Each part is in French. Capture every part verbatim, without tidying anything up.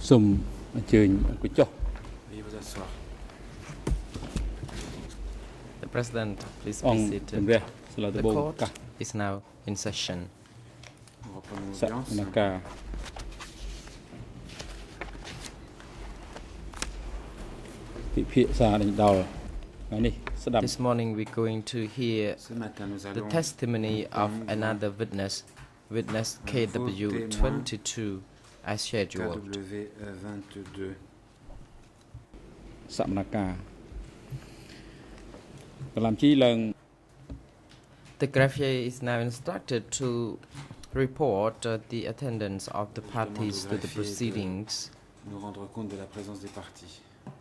សូមអញ្ជើញអង្គុយចុះ Veuillez vous asseoir. The President, please អ be ង្គ seated. ជំរះស្លាដ The បូ court កាស is now in session. Nous reprenons ស l'audience. នការពិភាក្សាដេញដោលថ្ងៃនេះស្ដាប់ This morning we're going to hear Ce matin, nous the allons testimony of another witness, witness K W twenty-two, as K scheduled. W vingt-deux. សនការកន្លំជីឡើង The greffier is now instructed to report uh, the attendance of the parties to the proceedings. Nous rendre compte de la présence des parties.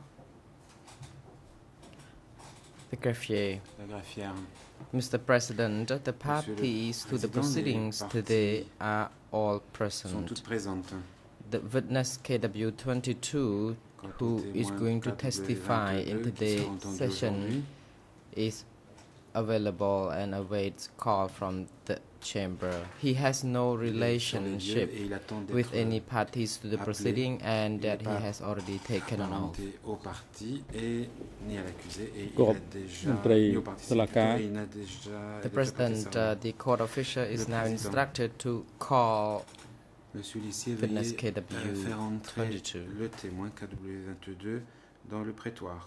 The greffier. La greffière. Mister President, the parties to the proceedings today are all Sont present. toutes présentes. The witness K W twenty-two, who is going to testify in today's session, is available and awaits call from the chamber. He has no relationship with any parties to the proceeding and that he has already taken an oath. Aux parties et ni à l'accusé et il គោរព a déjà មន្ត្រី ni aux parties តុលាការ et il n'a déjà The déjà President, prêté serment. uh, the court official is Le now président. instructed to call Monsieur l'huissier, witness veuillez K W euh, faire entrer twenty-two. le témoin K W vingt-deux dans le prétoire.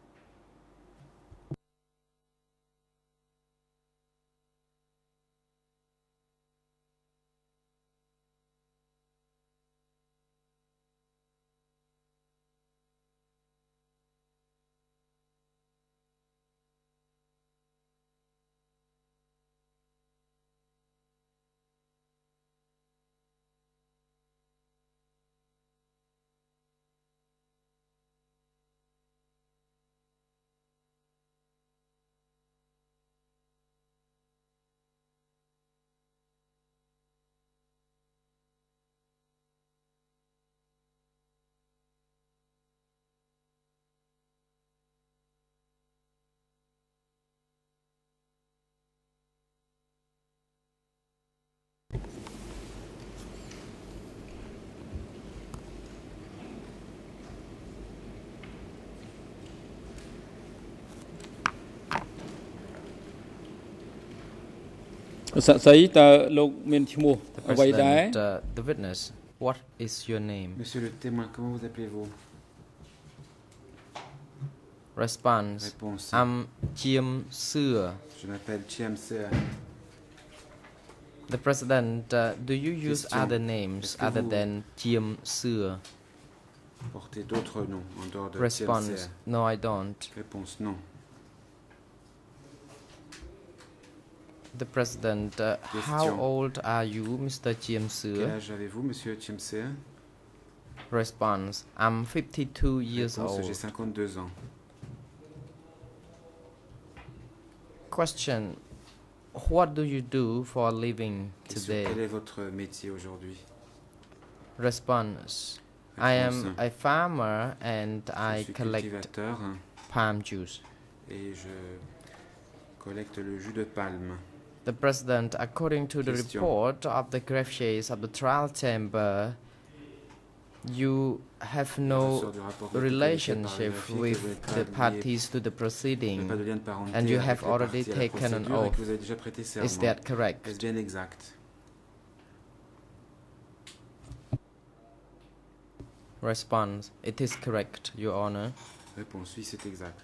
Sạ ស្អីតើលោកមានឈ្មោះ The អ្វីដែរ President, uh, the witness, what is your name? Monsieur le témoin, comment vous appelez-vous? Response. Réponse. I'm Chiem Suor. Je m'appelle Chiem Suor. The President, uh, do you use Question. other names Est-ce que other vous- than Chiem Suor? Portez d'autres noms en dehors de Chiem Response. Suor. No, I don't. Réponse non. The President, uh, how Question. old are you, Mister Chiem Quel Suor? âge avez-vous, Monsieur Chiem Suor? Response. I'm fifty-two years Réponse, j'ai old. cinquante-deux ans. Question. What do you do for a living Question, today? quel est votre métier aujourd'hui? Response. I am Réponse. a farmer and Je I suis collect cultivateur palm juice. et je collecte le jus de palme. The President, according to the Question. report of the greffiers of the trial chamber, you have Il no ressort du rapport de relationship greffier que vous with n'avez pas the lié- parties to the vous n'avez proceeding, pas de lien de parenté and you avec have les already parties à la taken an procédure et oath. que vous avez déjà prêté serment. Is that correct? Est-ce bien exact? Response. It is correct, Your Honor. Réponse oui, c'est exact.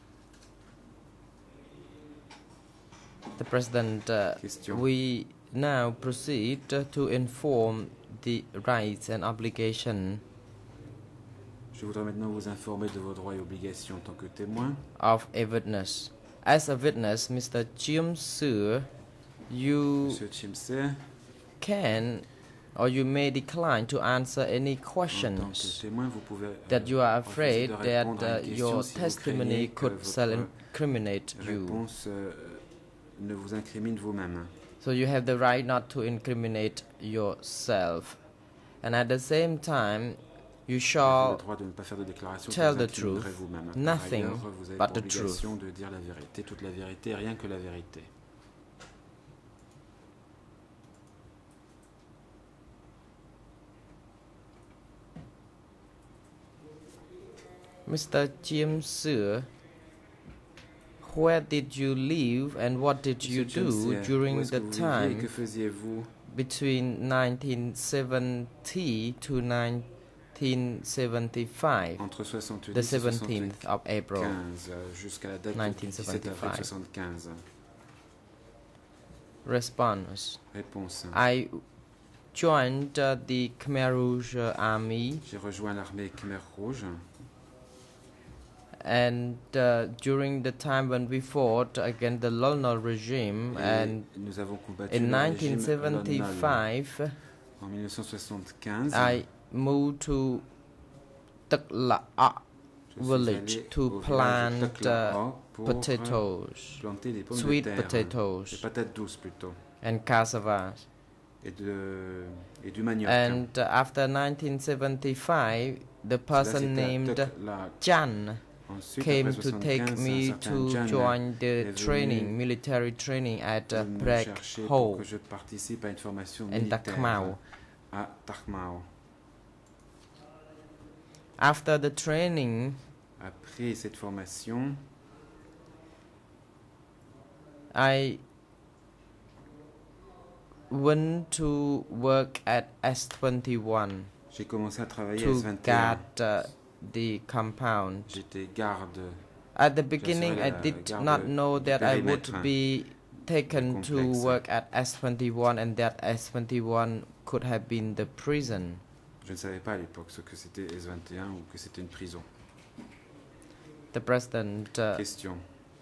The President, uh, Question. we now proceed uh, to inform the rights and obligations Je voudrais maintenant vous informer de vos droits et obligations en tant que témoin. of a witness. As a witness, Mister Chiem Suor, you Monsieur Chiem Suor, can or you may decline to answer any en tant que questions témoin, vous pouvez euh, that you are refuser afraid de that répondre à uh, une question your si vous testimony craignez que could votre self-incriminate you. réponse euh, ne vous incrimine vous-même. So you have the right not to incriminate yourself. And at the same time, you Vous avez le shall droit de ne pas faire de déclaration tell que vous the truth, incriminerez vous-même. Par nothing ailleurs, vous avez but pour the truth. obligation de dire la vérité, toute la vérité, rien que la vérité. Mister Chiem Suor, where did you live and what did you do during the time between nineteen seventy to nineteen seventy-five, the seventeenth of April, nineteen seventy-five? Response. Réponse. I joined uh, the Khmer Rouge Army. J'ai rejoint l'armée Khmer Rouge. And uh, during the time when we fought against the Lol regime, Et and nous avons combattu in le nineteen régime seventy-five, en mille neuf cent soixante-quinze, I moved to Takla'a je suis village allé to au village de plant uh, Takla'a pour potatoes, planter des pommes sweet de terre, potatoes, des patates douces plutôt, and cassavas. et, de, et du manioc. And uh, after nineteen seventy-five, the person named Chan Ensuite, came après to take soixante-quinze, me un certain to Jan join the est venu training, military training at uh, me Prek chercher Ho pour que je participe à une formation in militaire Takmao. à Takmao. After the training, Après cette formation, I went to work at S twenty-one j'ai commencé à travailler à to S vingt et un. guard uh, the compound. J'étais garde. At the beginning, I la did garde not know du that I would périmètre be taken to complexe. work at S twenty-one and that S twenty-one could have been the prison. Je ne savais pas à l'époque ce que c'était S vingt et un ou que c'était une prison. The president. Uh, Question.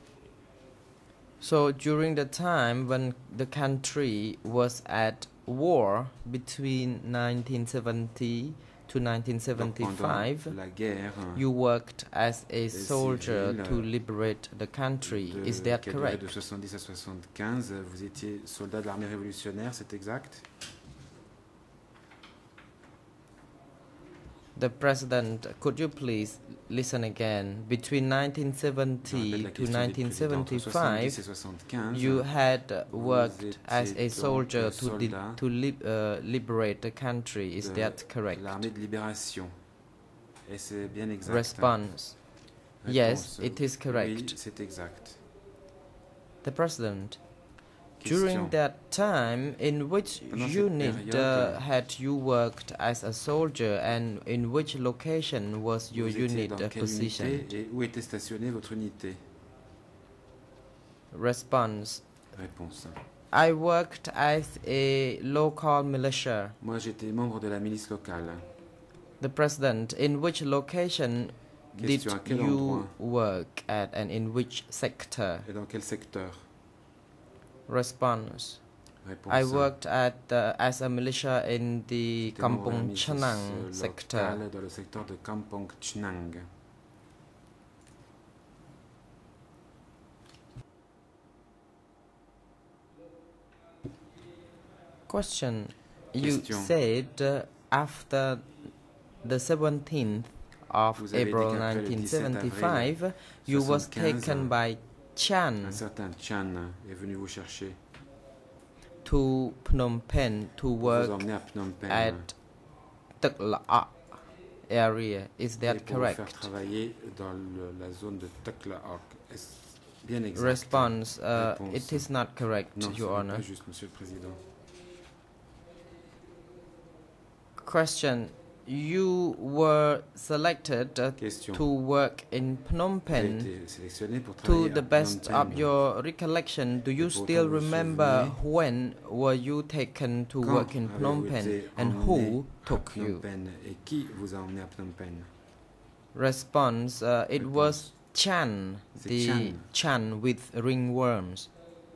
So during the time when the country was at war between nineteen seventy to nineteen seventy-five, Donc, pendant la guerre, you worked as a soldier civils, to liberate the country. de, Is that qui a duré correct? de soixante-dix à soixante-quinze, vous étiez soldat de l'armée révolutionnaire, c'est exact? The president, could you please listen again? Between nineteen seventy to nineteen seventy-five, you had worked as a soldier to, li to li uh, liberate the country. Is that correct? L'armée de libération. Et c'est bien exact. Response. Réponse. Yes, it is correct. Oui, c'est exact. The president. Question. During that time, in which Pendant unit cette uh, période, had you worked as a soldier, and in which location was your vous étiez unit dans uh, quelle positioned? unité et où était stationnée votre unité? Response. Réponse. I worked as a local militia. Moi, j'étais membre de la milice locale. The president, in which location did Question, à quel you endroit? work at, and in which sector? Et dans quel secteur? Response. Réponse. I worked at uh, as a militia in the J'étais membre de la Kampong milice Chanang sector. locale dans le secteur de Kampong Chnang. Question. You Question. said uh, after the seventeenth of Vous avez dit April qu'après le nineteen dix-sept avril seventy-five, you was soixante-quinze, taken by Chan Un certain Chan est venu vous chercher to Phnom Penh to pour vous work emmener à Phnom Penh at Takla'a area. Is et that pour vous faire correct? travailler dans le- la zone de Takla'a. Est-ce bien exact? Response. Uh, Réponse. it is not correct, Non, ce Your n'est Honor. pas juste, Monsieur le Président. Question. You were selected uh, Question. to work in Phnom Vous avez Penh. été sélectionné pour To travailler the à best Phnom of Penh. your recollection, do you Et pour still autant vous remember souvenez, when were you taken to Quand work in Phnom avez-vous Penh été and emmené who à took Phnom you? Penh et qui vous a emmené à Phnom Penh? Response. Uh, it Réponse. was Chan, C'est the Chan. Chan with ringworms.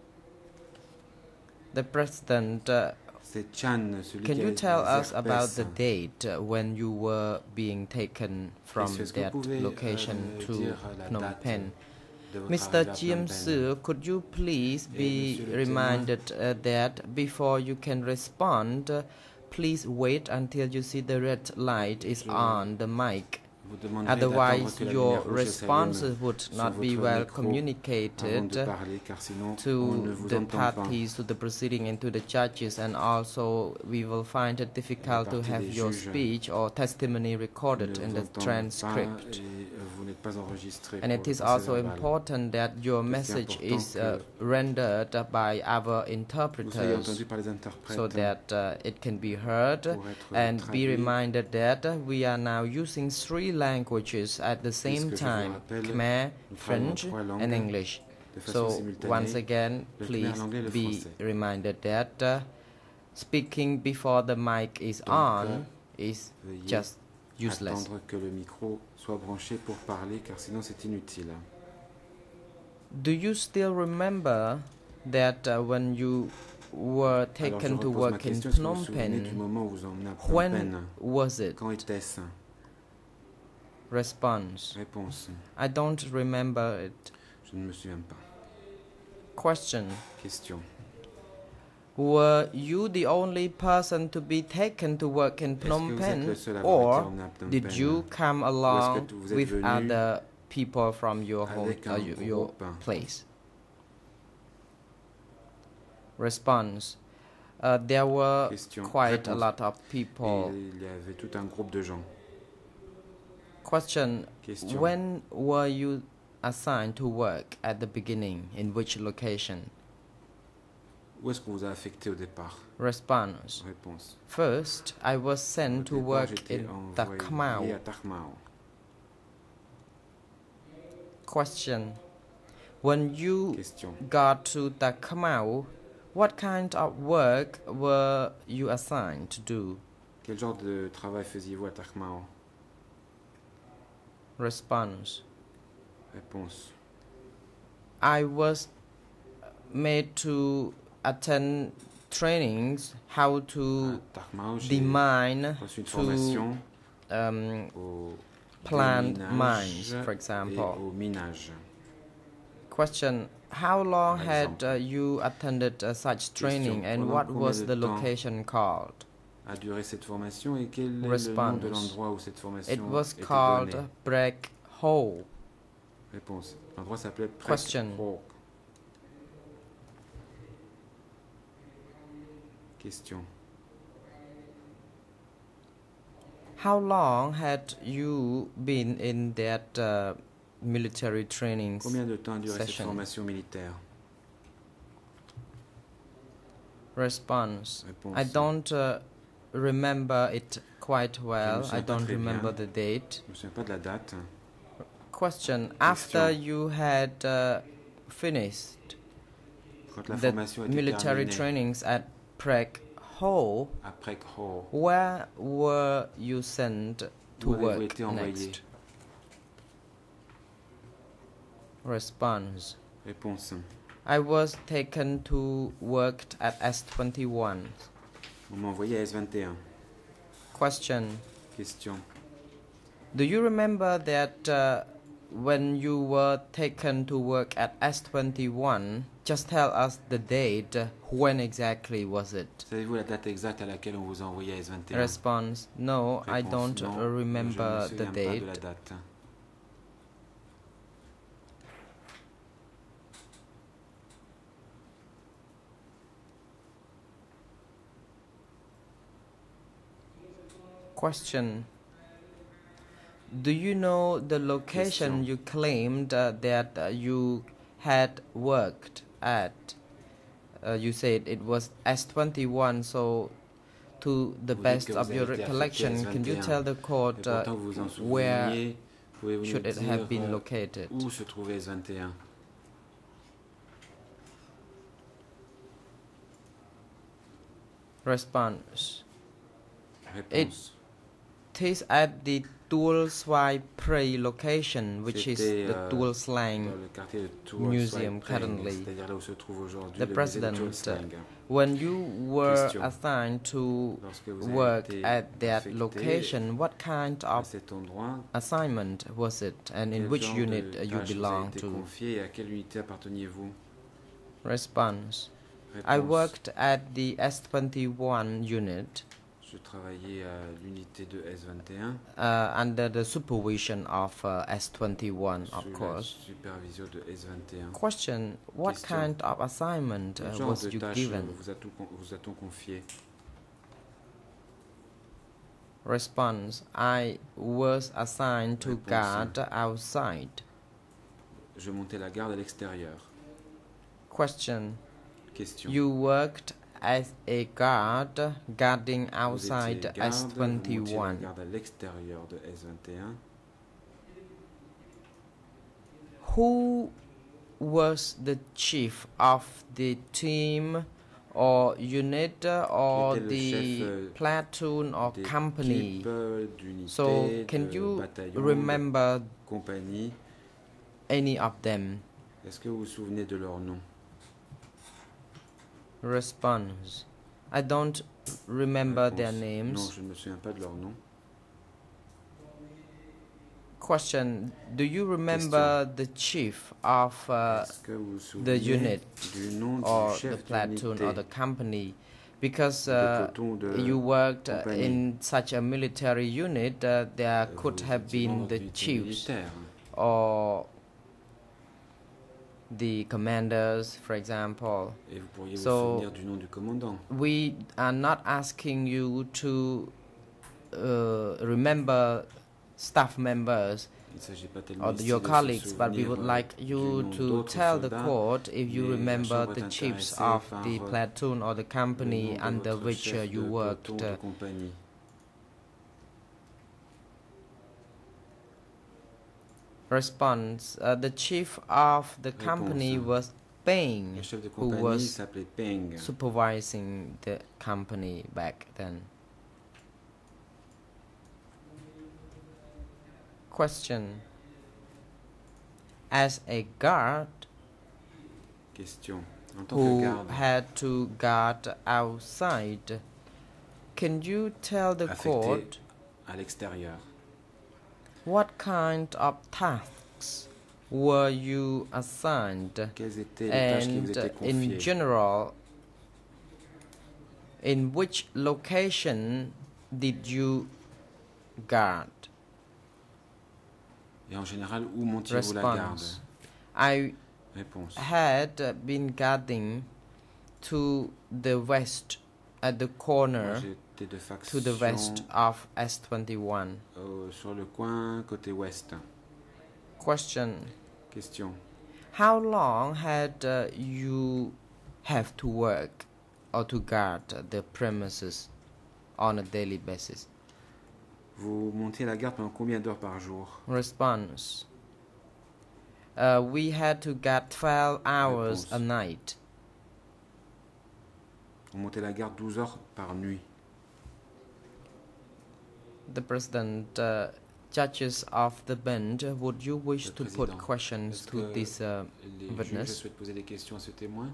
The president. Uh, C'est Chan, celui Can qui you avait tell des us about herpès. the date uh, when you were being taken from Est-ce que vous that pouvez, location euh, to dire la Phnom date Penh? de votre Mister arrivée à Chiem Phnom Penh? Suor, could you please Et be Monsieur le reminded uh, that before you can respond, uh, please wait until you see the red light is Je- on the mic vous demanderez Otherwise, d'attendre que la your lumière rouge responses s'allume would sur not be votre well micro avant communicated de parler, car sinon on to ne vous the entend pas. parties, to the proceeding, and to the judges, and also we will find it difficult to have your speech or testimony recorded in the transcript. And it is also important that your message is uh, rendered by our interpreters so that uh, it can be heard, and be reminded that uh, we are now using three languages at the same time: Khmer, French, and English. So once again, please be reminded that uh, speaking before the mic is on is just useless. Attendre que le micro soit branché pour parler, car sinon c'est inutile. Do you still remember that uh, when you were taken to work in Phnom Penh, when was it? Quand était-ce? Response: Réponse: I don't remember it. Je ne me souviens pas. Question: Question: Were you the only person to be taken to work in Phnom Penh, or did you come along with other people from your home, uh, your place? Response: uh, there were Question. quite Réponse. a lot of people. Et il y avait tout un groupe de gens. Question: Question. When were you assigned to work at the beginning? In which location? Où est-ce qu'on vous a affecté au départ? Response: Réponse: First, I was sent to Au départ, work j'étais in envoyé Tak Mau. à Tak Mau. Question: When you Question. got to Tak Mau, what kind of work were you assigned to do? Quel genre de travail faisiez-vous à Tak Mau? Response: Réponse: I was made to attend trainings how to à Tak Mau, j'ai demine, reçu une to formation um, au plant déminage mines, for et example. au minage. Question: How long Par had exemple. uh, you attended uh, such training, and Pendant what combien was de the temps location called? a duré cette formation et quel est le nom Response: de l'endroit où cette formation It was était called donnée? Break Hole. Réponse: l'endroit s'appelait Question. Prek. Question: How long had you been in that uh, military training combien de temps a duré cette session? formation militaire? Response: Réponse: I don't uh, remember it quite Je me well. souviens I pas don't très remember bien. the date. Je me souviens pas de la date. Question: After you had uh, finished Quand la the formation était military terminée, trainings at Prek Ho, à Prek Ho, where were you sent to où avez-vous work été envoyé? next? Response: Réponse: I was taken to work at S twenty-one. on m'a envoyé à S vingt et un. Question: Question: Do you remember that uh, when you were taken to work at S twenty-one, just tell us the date, uh, when exactly was it? savez-vous la date exacte à laquelle on vous a envoyé à S vingt et un? Response: No, I Réponse: don't non, uh, remember je the ne me souviens pas de date. la date. Question: Do you know the location Question. you claimed uh, that uh, you had worked at? Uh, you said it was S twenty-one, so to the Vous dites best que of vous your avez été affecté à recollection, S can you vingt et un. tell the court Et uh, pourtant vous vous en where souveniez, pouvez-vous should nous it have dire been euh, located? où se trouvait S vingt et un? Response: Réponse: It is at the Tuol Swai Prey location, which is C'était, the euh, Tuol Slang dans le quartier de Tuol Museum Swai Preng, currently. c'est-à-dire là où se trouve aujourd'hui The le musée de President, Tuol uh, Slang. when you were Question. assigned to Lorsque vous avez work été at that affecté location, what kind à of cet endroit, assignment was it, and in quel which genre unit de uh, you tâche vous a belong été to? confiée et à quelle unité apparteniez-vous? Response: I Réponse: worked at the S twenty-one unit. Je travaillais à l'unité de S vingt et un. Uh, under the supervision of uh, S twenty-one, of Sous la course. supervision de S vingt et un. Question: what Question. kind of assignment Quel uh, genre was de you tâches given? vous a-t-on vous a-t-on confié? Response: I was assigned to Réponse. guard outside. Je montais la garde à l'extérieur. Question: Question. you worked as a guard guarding Vous outside étiez garde, S vous montiez la twenty-one. garde à l'extérieur de S vingt et un. Who was the chief of the team or unit uh, or Qui était le the chef, euh, platoon or d'équipe, company? d'unité, So can de you bataillon, remember de compagnie? any of them? Est-ce que vous vous souvenez de leur nom? Response: I don't remember Réponse. their Non, names. je ne me souviens pas de leur nom. Question: do you remember the chief of uh, Est-ce que vous vous the souvenez unit du nom or du the chef platoon d'unité or the company? Because ou de uh, peloton de you worked uh, compagnie? in such a military unit, uh, there Vous could have étiez been membre the d'unité chiefs militaire. or the commanders, for example. Et vous pourriez So, vous souvenir du nom du commandant. We are not asking you to uh, remember staff members Il ne s'agit pas tellement or ici your de se colleagues, but we souvenir, would euh, like du you nom to d'autres tell the soldats, court if you mais la remember Chambre the est chiefs intéressée of par, the euh, platoon or the le company nom de under votre which uh, chef you de worked. peloton de compagnie. Response: uh, the chief of the Réponse. company was Peng, Le chef de who compagnie was s'appelait Peng. supervising the company back then. Question: as a guard Question. En tant que who garde had to guard outside, can you tell the affecté court à l'extérieur, what kind of tasks were you assigned, quelles étaient les tâches qui vous and étaient in confiées? general, in which location did you guard? Et en général, où montiez-vous la garde? Response: I Réponse. had been guarding to the west at the Moi, corner j'étais de to the west faction of S twenty-one. euh, sur le coin côté ouest. Question: Question. how long had uh, you have to work or to guard the premises on a daily basis? Vous montiez la garde pendant combien d'heures par jour? Response: uh, we had to guard twelve hours Réponse. a night. On montait la garde douze heures par nuit. The President, uh, judges of the bench, would you wish Le to président, put questions est-ce to que this uh, les juges witness? souhaitent poser des questions à ce témoin?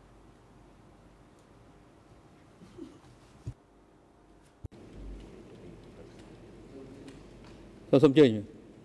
Tôi xâm chơi nhỉ?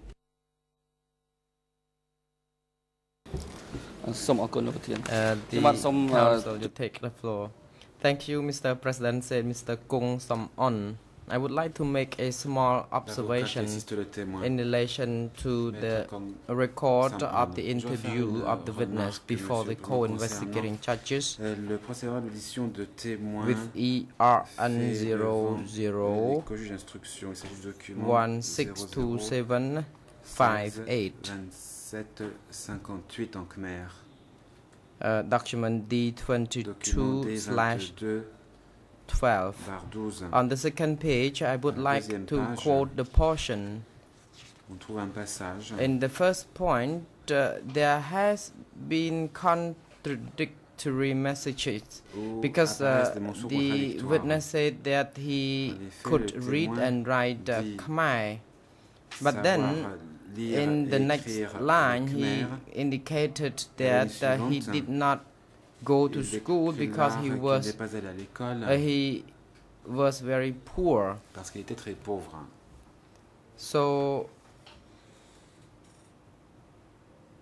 សូមអរគុណលោកប្រធាន Uh, the ខ្ញុំបាទសូម council, you take the floor. Thank you, Mister President, said Mister Kung Som-on. I would like to make a small L'avocat observation qui assiste le témoin. in relation to the Maître comme record Sam-on. of the Je dois interview faire une of the witness remarque, before monsieur the le président, co-investigating judges Euh, le procès-verbal d'audition de témoins with E R N fait zero devant zero les co-juges d'instruction. Il s'agit du document one six two seven five eight. vingt-sept cinquante-huit en Khmer. Uh, document D Document twenty-two D slash vingt-deux twelve. barre douze. On the second page, I would À la like deuxième to page, quote the portion. On trouve un passage. In the first point, uh, there has been contradictory messages où because uh, apparaissent des mentions the contradictoires. witness said that he En effet, could le read témoin and write uh, dit Khmer, but savoir then lire in et the next écrire le line he khmer. indicated La ligne that uh, he suivante, did not go to il school because he déclare qu'il was n'est pas allé à l'école uh, he was very poor. parce qu'il était très pauvre. So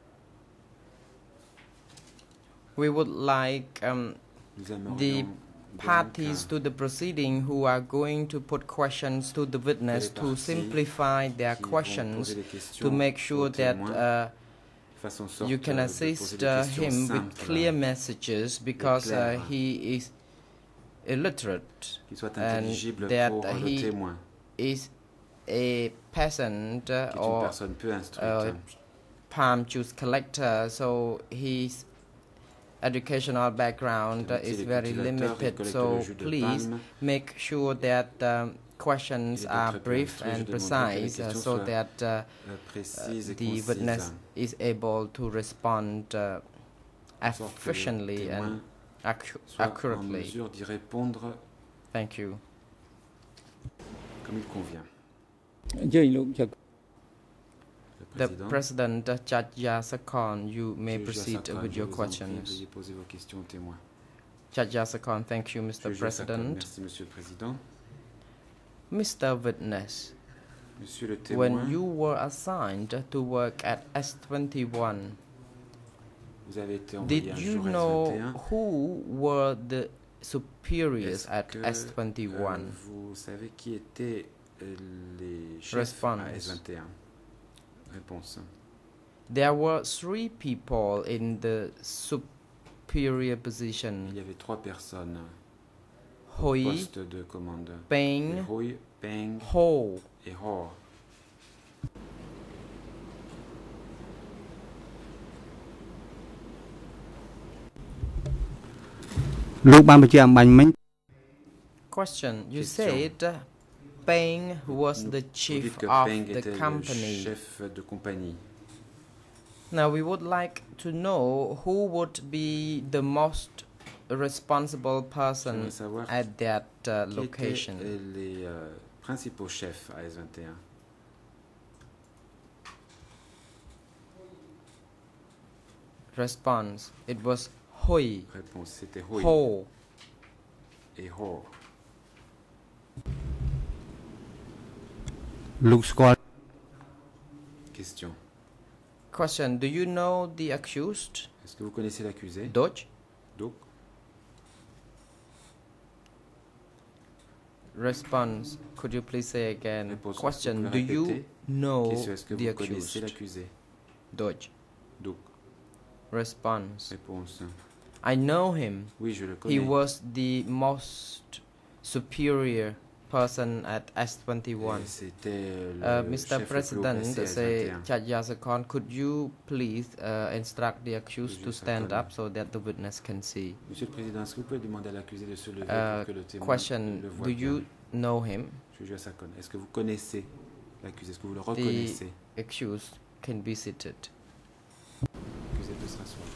we would like um, Nous the aimerions parties to the proceeding who are going to put questions to the witness to simplify their questions to make sure that uh, you can assist uh, him with clear messages because uh, he is illiterate and that he is a peasant uh, or uh, palm juice collector, so his educational background uh, is very limited, so please make sure that um, questions are brief and precise uh, so that uh, uh, the witness is able to respond uh, efficiently and accu accurately. Thank you. The President, uh, Chiem Suor, you may proceed with your questions. Chiem Suor, thank you, Mister President. Mister Witness, when you were assigned to work at S twenty-one, did you know who were the superiors at S twenty-one? Response. There were three people in the superior position. Il y avait trois personnes Hoi, au poste de commande. Peng, Hoi, Peng Ho. et Ho. Question. You said uh, Peng was the chief of the company. Chef de compagnie. Now we would like to know who would be the most responsible person at that uh, location. Qui étaient les euh, principaux chefs à S vingt-et-un? Response. It was Hoi. Réponse. C'était Hoi Ho. et Ho. Question. Question. Do you know the accused? Est-ce que vous connaissez l'accusé? Dodge. Donc. Response. Could you please say again? Réponse. Question. Do you know est-ce que the vous connaissez accused? l'accusé? Dodge. Donc. Response. Réponse. I know him. Oui, je le connais. He was the most superior person at S twenty-one. Uh, Mister President, say Chiem Suor, could you please uh, instruct the accused to stand up so that the witness can see? Monsieur le Président, est-ce que vous pouvez demander à l'accusé de se lever Uh, pour que le témoin question, le voie do bien? you know him? Chiem Suor, est-ce que vous connaissez l'accusé? Est-ce que vous le The reconnaissez? accused can be seated. L'accusé peut se rasseoir.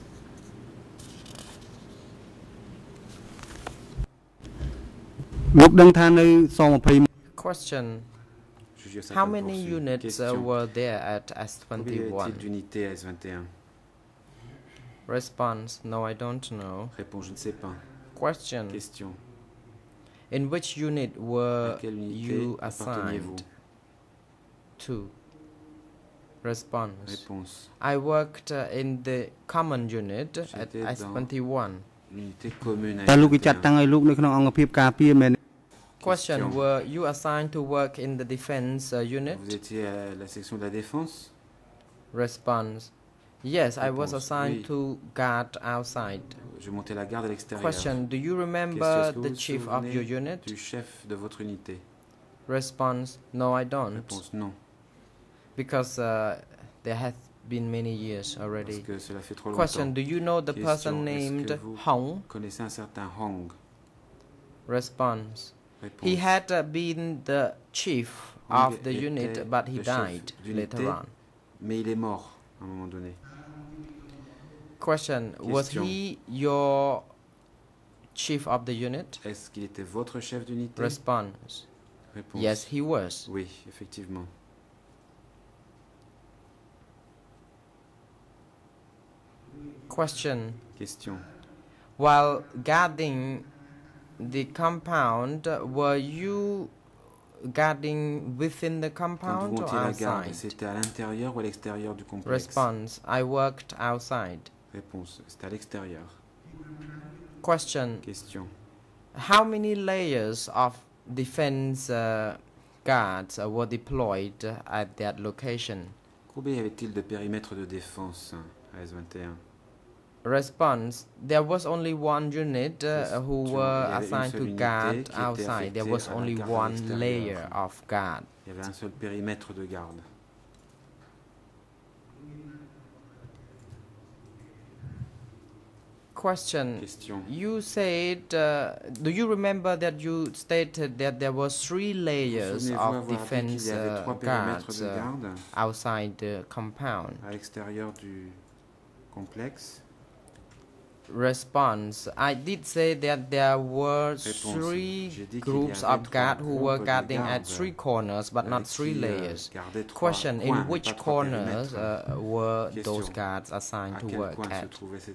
Question. How many units uh, were there at S twenty-one? d'unités à S vingt-et-un? Response. No, I don't know. Réponse. Je ne sais pas. Question. Question. In which unit were À quelle unité you apparteniez-vous? assigned to? Response. Réponse. I worked uh, in the common unit at J'étais S dans twenty-one. L'unité commune à S vingt-et-un. Question. Were you assigned to work in the defense uh, unit? Vous étiez à la section de la défense? Response. Yes, I was Réponse, assigned oui. to guard outside. Je montais la garde à l'extérieur. Question. Do you Question, remember est-ce que vous the vous chief of your souvenez unit? du chef de votre unité? Response. No, I don't. Réponse. Non. Because uh, there has been many years Parce already. que cela fait trop Question. longtemps. Do you know the Question, person est-ce que named vous Hong? connaissez un certain Hong? Response. Réponse. He had uh, been the chief Hong of the était unit, but he le chef died d'unité, later on. Mais il est mort à un moment donné. Question. Was Question. he your chief of the unit? Est-ce qu'il était votre chef d'unité? Response. Réponse. Yes, he was. Oui, effectivement. Question. Question. While guarding the compound, were you guarding within the Quand vous compound or montiez la garde, outside? c'était à l'intérieur ou à l'extérieur du complexe? Response. I worked outside. Réponse. C'était à l'extérieur. Question. Question. how many layers of defense uh, guards uh, were deployed uh, at that location? Combien y avait-il de périmètres de défense à S vingt et un? Response: there was only one unit uh, who were assigned to guard outside. There was only one layer of guard. Il y avait un seul périmètre de garde. Question. Question. You said, uh, do you remember that you stated that there were three layers of defense uh, guards uh, outside the compound? À l'extérieur du complexe. Response: I did say that there were three groups of guards who were guarding at three corners, but not three layers. Question: in which corners uh, were those guards assigned to work at?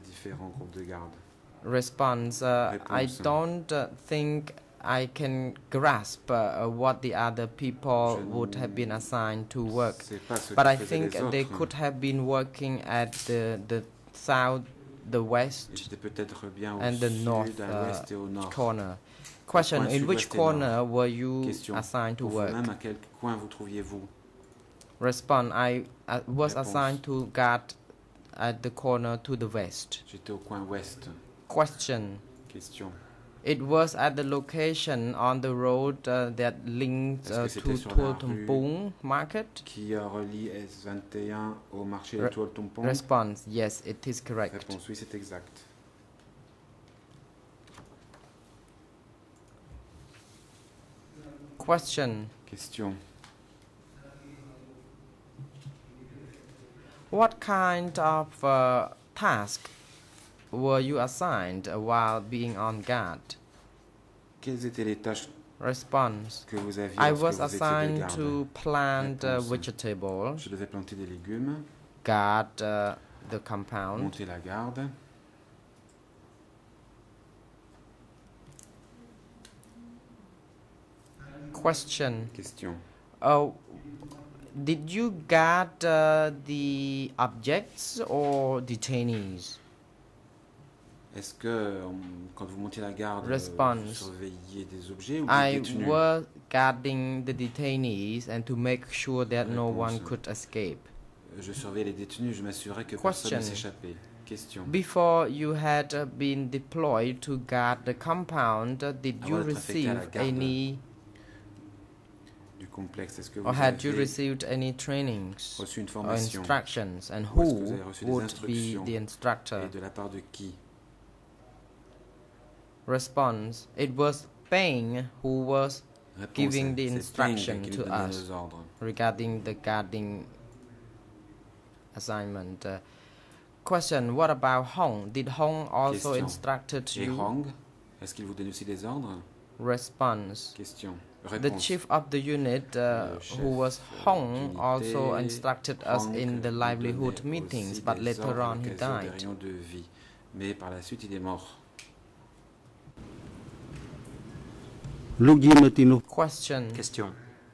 Response: uh, I don't uh, think I can grasp uh, what the other people would have been assigned to work, but I think they could have been working at the, the south, the west, and the north uh, corner. Question: in which corner were you assigned to work? Response: I uh, was assigned to guard at the corner to the west. Question: it was at the location on the road uh, that linked uh, to Tuol Tumpung market? Qui relie S vingt et un au marché de Tuol Tumpung? Response: yes, it is correct. Réponse: oui, c'est exact. Question. Question. What kind of uh, task were you assigned uh, while being on guard? Quelles étaient les tâches Response: que vous aviez I lorsque was vous étiez de assigned garde? to plant uh, Réponse: vegetables, je devais planter des légumes, guard uh, the compound. monter la garde. Question. Question. Uh, did you guard uh, the objects or detainees? Est-ce que quand vous montiez la garde, Response: vous surveilliez des objets ou I des détenus? was guarding the detainees and to make sure that no one could escape. Je surveillais les détenus, je m'assurais que personne ne s'échappait. Question. Before you had uh, been deployed to guard the compound, uh, did you receive any du complexe, est-ce que vous or had you avez received any trainings reçu une or formation? instructions, and Ou est-ce que who vous avez reçu des would be instructions? the instructor? Et de la part de qui? Response: it was Peng who was Réponse: giving the c'est instruction Peng qui to nous donnait us les ordres. regarding the guarding assignment. Uh, question: what about Hong? Did Hong also Question. instructed Et you? Hong, est-ce qu'il vous donne aussi des ordres? Response: Question. the Réponse: chief of the unit, uh, who was Hong, also instructed us Hong in the nous livelihood donnait meetings, aussi but des later ordres à on he l'occasion des died. réunions de vie. Mais par la suite, il est mort. Question. Question.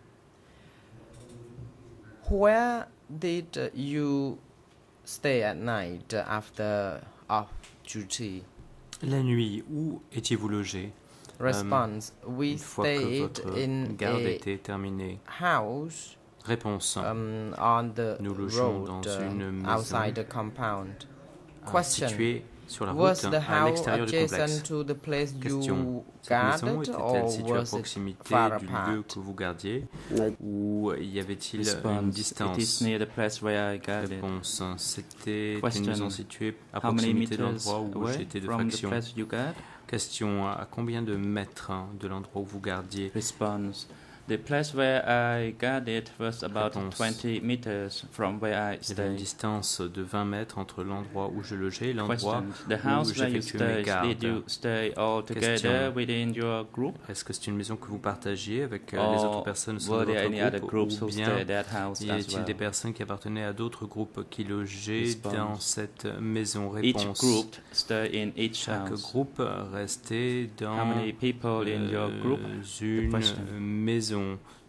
Where did uh, you stay at night uh, after off duty? La nuit, où étiez-vous logé? Response: um, we une fois que stayed votre in garde a était terminée. house Réponse: um, on the nous logeons road dans une uh, maison outside the compound. Question: située sur la was route the à house l'extérieur du adjacent complexe. to the place Question: you cette maison guarded, était-elle or située à was it proximité far du apart? lieu que vous gardiez, ou y avait-il une Response: distance? it is near the place where I guarded. Réponse: c'était une Question: maison située à how many proximité de meters l'endroit où away j'étais de from the faction. place you guard? Question: à combien de mètres de l'endroit où vous gardiez? Response: the place where I guarded was about Réponse: twenty meters from where I il y avait une stayed. distance de vingt mètres entre l'endroit où je logeais et l'endroit Question: the où house where you j'effectuais mes stayed, did you gardes. stay all together Question: within your group? est-ce que c'est une maison que vous partagiez avec euh, les Or autres personnes au sein were de there votre any other groupe, groups ou who bien stayed at that house y as a-t-il des well? personnes qui appartenaient à d'autres groupes qui logeaient Response: dans cette maison? each Réponse: group stay in each chaque house. groupe restait How dans many people in your group? euh, une question. maison.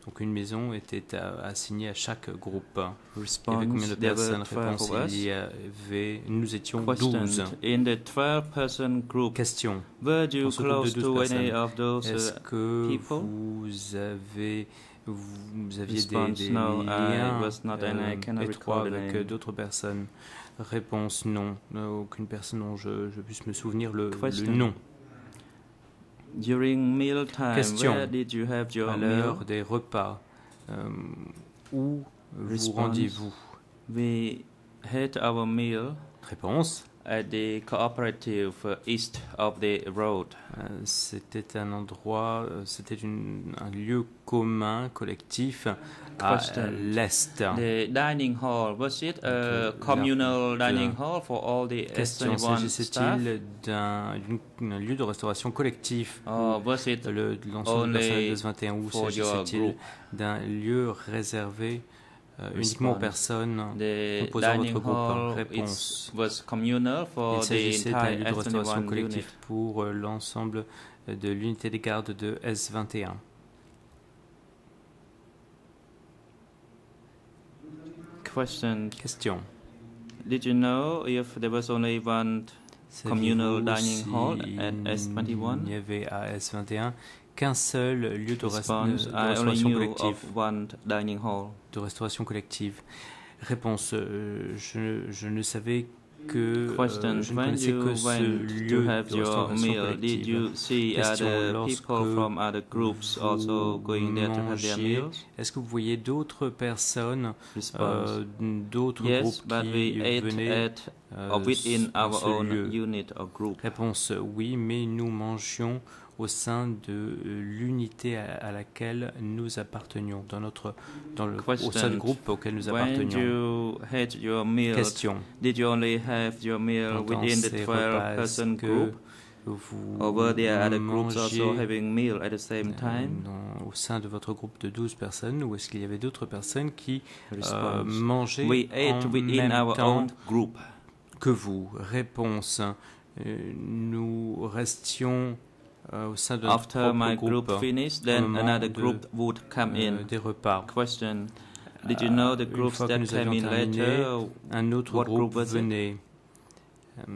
Donc une maison était à- assignée à chaque groupe. Il y avait Response, combien de there were personnes? twelve Réponse, of us. il y avait, nous étions Question, douze. in the twelve person group, Question. were you Dans ce groupe de close douze to any personnes, of those est-ce uh, que people? vous avez, vous, vous aviez des, Response, des no, I liens was not and I euh, cannot étroits recall the avec name. d'autres personnes? Réponse, non. Euh, Aucune personne dont je, je puisse me souvenir le, le Question. nom. During meal time, Question. where did you have your À meal? l'heure des repas, euh, où vous Response. rendiez-vous? We had our meal Réponse. at the cooperative uh, east of the road. Euh, C'était un endroit, euh, c'était une- un lieu commun, collectif, à Question. l'est. The dining hall, was it a Donc, communal la- dining de- hall for all the S Question, twenty-one staff? s'agissait-il d'un d'une- d'un lieu de restauration collectif Or was it le, de l'ensemble du only personnel de S vingt et un, ou for your s'agissait-il group? d'un lieu réservé euh, uniquement aux Response. personnes The composant dining votre groupe? hall Réponse. is, was communal for Il the s'agissait d'un entire lieu de S restauration twenty-one collectif unit. pour euh, l'ensemble euh, de l'unité des gardes de S vingt et un. Question. Question. Did you know if there was only one communal dining hall at S Il twenty-one? n'y avait à S vingt et un qu'un seul lieu de, rest- Response, de I only restauration knew collective. of one dining hall. De restauration collective. Réponse. euh, je, je ne savais que Question, euh, je ne when connaissais you que ce went to lieu have de your restauration meal, did collective. you see Question, other lorsque people from other groups also vous going there to have their mangiez, meals? est-ce que vous voyez d'autres personnes, Response, euh, d'autres yes, groupes but qui we ate venaient at euh, or within dans our ce own lieu? unit or group. Réponse oui, mais nous mangions au sein de l'unité à, à laquelle nous appartenions, dans notre, dans le, au sein du groupe auquel nous When appartenions. you had your meal, Question. did you only have your meal Pendant within the ces twelve repas, person est-ce group? que vous Or were there other groups also mangiez having meal at the same euh, time? dans- au sein de votre groupe de douze personnes, ou est-ce qu'il y avait d'autres personnes qui euh, Response, mangeaient we ate en within même our temps own group. que vous? Réponse. Euh, nous restions euh, au sein de notre After propre my groupe group finished, au then moment another de, group would come euh, in. des repas. Question, did you know the Une groups fois que that nous came avions in terminé, later? un autre What groupe group was it? venait. Euh,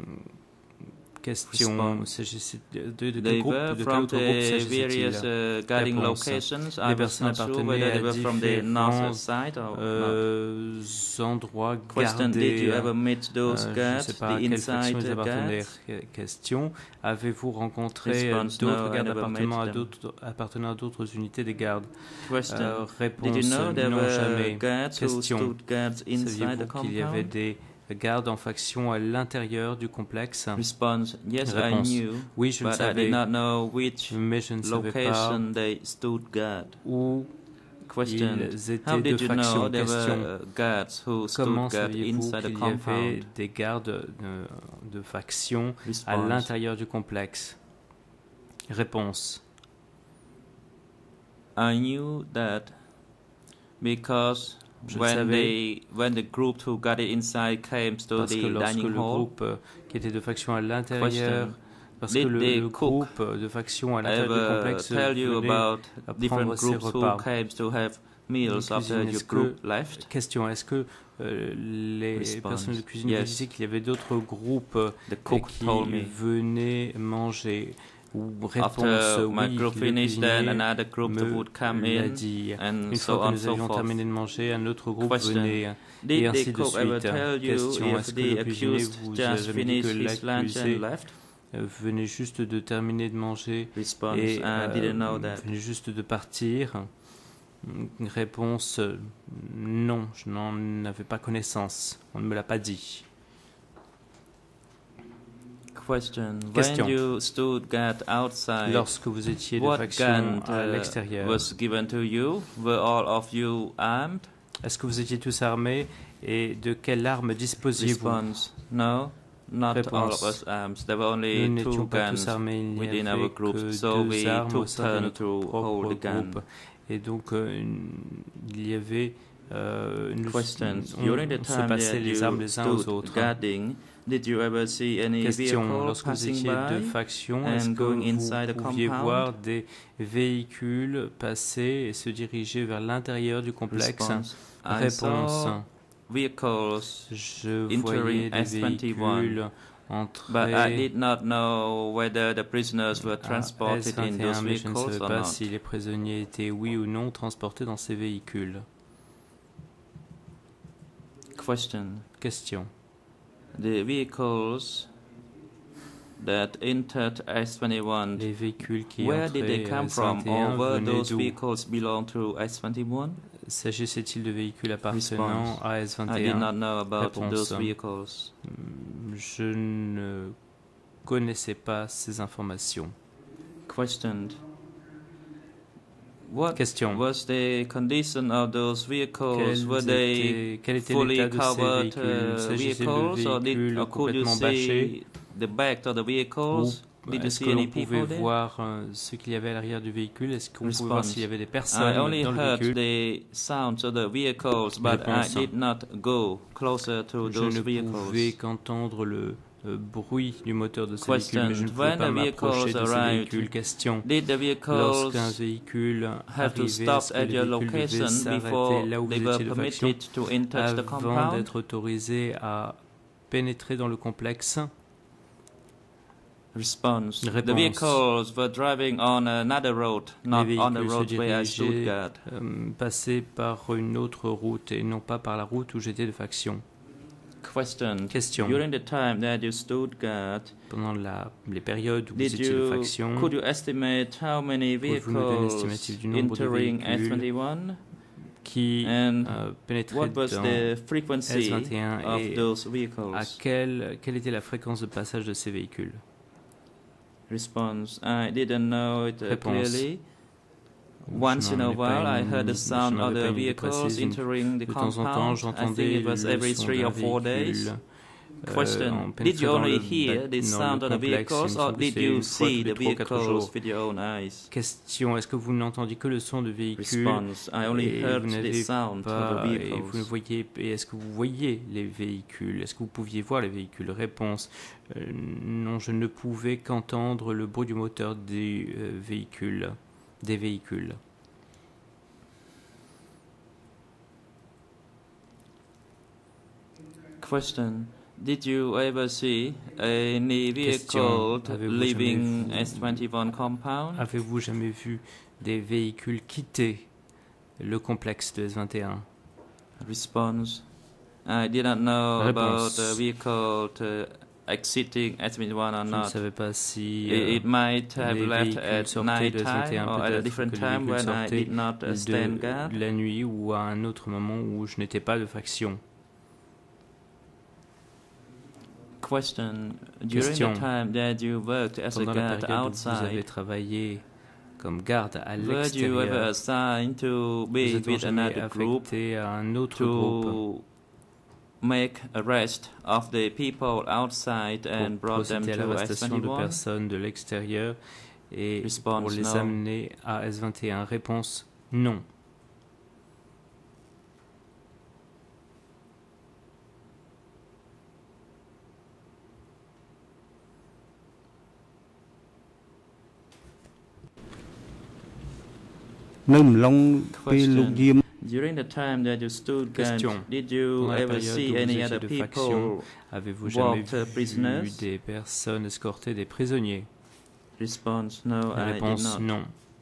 question, Response. s'agissait de, de, de quel They groupe, were de quel from autre groupe the s'agissait-il? various uh, guarding Réponse. locations. Les I was personnes not sure appartenaient whether they à were from the north différents side or not. euh, endroits Question, did you gardés. ever meet those Euh, je ne guards, sais the pas à quelle faction inside ils appartenaient. guards? Que- Question, avez-vous rencontré Response, d'autres no, I gardes never appartenant à met them. d'autres appartenant à d'autres unités des gardes? Question, Euh, réponse, did you know there non, were jamais. guards who Question, stood guards inside the saviez-vous qu'il y avait compound? des gardes en faction à l'intérieur du complexe? Response, yes, Réponse, I knew, oui, je le but I savais, did not know which mais je ne savais pas location they stood guard. où Question, ils how étaient de did you know faction. there Question, were uh, guards who stood comment guard saviez-vous inside the qu'il y avait compound? des gardes de, de faction à Response, l'intérieur du complexe? Réponse, I knew that because je le when savais they when the group who got it inside came to parce the que lorsque dining le hall, groupe euh, qui était de faction à l'intérieur, question, parce que did le, they le cook groupe de faction à l'intérieur du ever complexe tell you venait about à different prendre ses groups who repas. came to have meals Une after cuisine, your est-ce group que- left? Question, est-ce que euh, les Response, personnes de cuisine yes. vous disaient qu'il y avait d'autres groupes euh, The cook qui told me. venaient manger? Ou réponse, After my oui, group le finished, then cuisinier another group me would come l'a in, dit. and Une so fois que on nous so avions forth. terminé de manger, un autre groupe Question, venait, et Did ainsi the de cook ever suite. tell you Question, if est-ce que the le cuisinier accused vous just avait dit que finished his lunch l'accusé and left? euh, venait juste de terminer de manger Response, et I euh, didn't know that. venait juste de partir? Réponse, euh, non, je n'en avais pas connaissance. On ne me l'a pas dit. Question, Question. when you stood guard outside, Lorsque vous étiez de what faction gun à uh, l'extérieur, was given to you? Were all of you armed? est-ce que vous étiez tous armés et de quelle arme disposiez-vous? Response, no, not all Réponse. of us armed. There were Nous only n'étions two pas guns tous armés, il n'y within avait our group, que so deux we armes au took sein de turn notre to propre hold the gun. groupe. Et donc, euh, une- il y avait... Euh, nous, Question, on, during the on se time passait that les armes you les uns aux stood autres. guarding, Did you ever see any Question, vehicle lorsque vous passing étiez de by faction, est-ce and que going vous inside the pouviez compound? voir des véhicules passer et se diriger vers l'intérieur du complexe? Response. I Réponse. saw vehicles Je entering voyais des S vingt-et-un, véhicules but I entrer did not know whether the prisoners were à transported S in vingt et un, those mais je ne vehicles savais or pas not. si les prisonniers étaient oui ou non transportés dans ces véhicules. Question. Question. The vehicles that entered S twenty-one, Les véhicules qui where did they entraient à come S from, vingt et un or were venaient those d'où? vehicles belong to S twenty-one? S'agissait-il de véhicules appartenant Response. à S vingt I et did un? not know about Réponse. those vehicles. Je ne connaissais pas ces informations. Questioned. What Question. was the condition of those vehicles? Quels Were they étaient- quel était fully l'état de ces covered véhicules? uh, S'agissait-il de vehicles, or, did, véhicules or could you complètement bâchés? see the back of the Ou vehicles? Did you est-ce see que l'on any pouvait people there? voir euh, ce qu'il y avait à l'arrière du véhicule? Est-ce qu'on pouvait voir Response. s'il y avait des I personnes only dans le heard véhicule? the sounds of the vehicles, but I Réponse. did not go closer to Je those ne pouvais vehicles. qu'entendre le euh, bruit du moteur de ces véhicules, mais je ne Question. pouvais When pas the m'approcher vehicles de ces arrived, véhicules. Question. did the Lorsqu'un vehicles véhicule have to arrivait, stop est-ce que at le your véhicule devait location before s'arrêter là où they vous were étiez de faction permitted to enter the avant compound? d'être autorisé à pénétrer dans le complexe? Response. The Réponse. vehicles were driving on another road, not Les on the véhicules se road where I stood dirigeaient, guard. euh, passaient par une autre route et non pas par la route où j'étais de faction. Question. Question. During the time that you stood guard, Pendant la, les périodes où vous did étiez de you, faction, could you estimate how many Pouvez-vous me donner un vehicles estimatif du nombre de entering S véhicules twenty-one? qui And euh, pénétraient what was dans the frequency S vingt et un of et those à vehicles? quelle, quelle était la fréquence de passage de ces véhicules? Response. I didn't know it uh, Réponse. clearly. Je Once in n'en a ai pas while, I une- heard the je sound n'en of avais pas the une idée vehicles précise. Une- entering the De temps en temps, compound. I think j'entendais it was le every son three d'un or four days. véhicule euh, Question. en Did pénétrant you dans only le, hear ba- the dans sound le of the complexe. Il me vehicles, or semble que did c'est you une fois see tous les the trois ou quatre jours. vehicles with your own eyes? Question, est-ce que vous n'entendiez que le son de véhicules Response. I only et heard vous the n'avez sound pas, of the et vous ne vehicles. voyez, et est-ce que vous voyez les véhicules? Est-ce que vous pouviez voir les véhicules? Réponse, euh, non, je ne pouvais qu'entendre le bruit du moteur des euh, véhicules, des véhicules. Question. Did you ever see any vehicle Question. Avez-vous leaving jamais vu- S twenty-one compound? Avez-vous jamais vu des véhicules quitter le complexe de S vingt et un? Response. I didn't know Réponse. about the vehicle to exiting S twenty-one or Je ne not. savais pas si It, euh, it might have les left véhicules at sortaient de S vingt night et un, time or at a peut-être different que les time véhicules when I sortaient did not uh, stand guard. de la nuit ou à un autre moment où je n'étais pas de faction. Question. During Question. the time that you worked as a Pendant la guard période où vous avez outside, travaillé comme garde à were you ever l'extérieur, assigned to vous be êtes with jamais another group affecté à un autre groupe to make arrest of the people outside and pour brought them procéder à to S l'arrestation de twenty-one? personnes de l'extérieur et Response, pour les no. amener à S vingt et un? Réponse, non. Question. During the time that you stood guard, Question. did you Pendant la ever période see où vous any étiez other de people faction, avez-vous jamais walked, uh, vu prisoners? des personnes escorter des prisonniers? Response. No, I did Réponse, not. non.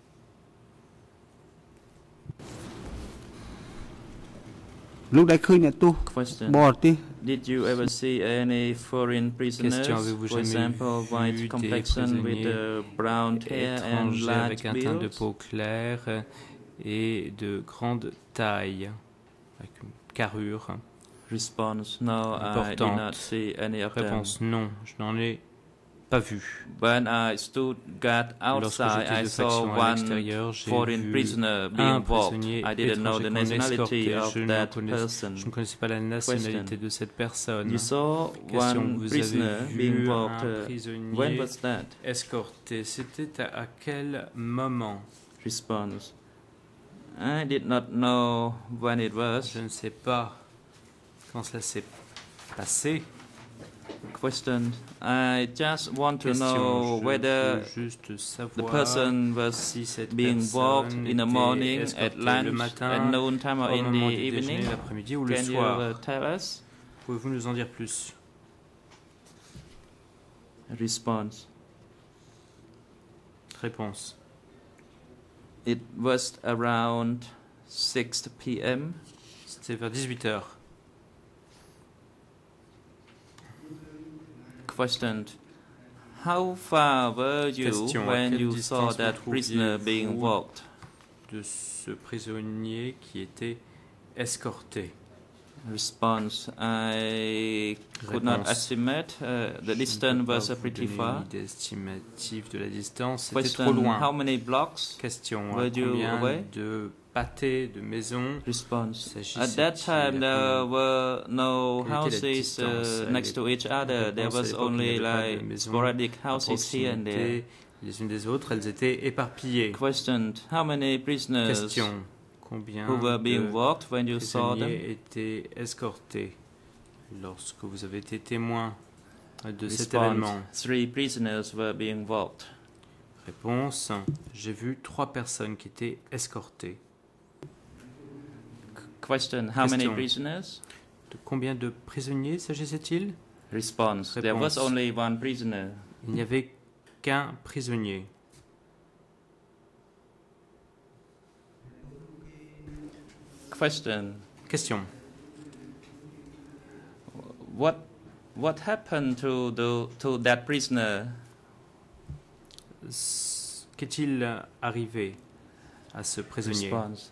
Question. Did you ever see any foreign prisoners, Question, avez-vous for jamais example, vu white des complexion with prisonniers uh, brown hair and étrangers large avec un teint de beards? peau claire et de grande taille, avec une carrure? Response. No, I did Importante. not see any of them. Réponse, non, je n'en ai pas vu. When I stood guard Lorsque outside, j'étais I de saw faction à one l'extérieur, j'ai foreign vu prisoner un being walked. prisonnier I didn't know the étranger qu'on nationality escortait. of Je ne that connais- person. Je ne connaissais pas la nationalité de cette personne. You saw Question, one vous prisoner avez being vu walked. un uh, prisonnier when was that? escorté. C'était à, à quel moment? Response. I did not know when it was. Je ne sais pas quand cela s'est passé. Question. I just want to Question. know Je whether veux juste the savoir person was si cette being walked personne in the était morning, at escortée le lunch, matin, at noon time, or au in the moment du evening. déjeuner, l'après-midi ou le Can you soir. uh, tell us? Pouvez-vous nous en dire plus? Response. Réponse. It was around six p m C'était vers dix-huit heures. Question. How far were you Question. À when quelle you saw distance that vous prisoner trouviez-vous being walked? de ce prisonnier qui était escorté? Response. I could not Réponse. estimate. Uh, the Je ne distance peux pas was uh, vous pretty donner far. une idée estimative de la distance. C'était Question. trop loin. How many blocks? Question. Were À you combien away? de pâtés, de maisons Response. At s'agissait-il? that time, there À were no Quelle était la houses distance uh, à next to each other. There Réponse. À was l'époque, il n'y only avait pas de like maisons sporadic à houses here and there. proximité les unes des autres. Elles étaient éparpillées. Question. How many prisoners Question. Combien who were being de walked when you saw them? prisonniers étaient escortés lorsque vous avez été témoin de cet Response. événement? Three prisoners were being walked. Réponse. J'ai vu trois personnes qui étaient escortées. Question. How many Question. prisoners? De combien de prisonniers s'agissait-il? Response. There was Réponse. only one prisoner. Il n'y avait qu'un prisonnier. Question. Question. What what happened to the to that prisoner? S- Qu'est-il arrivé à ce prisonnier? Response.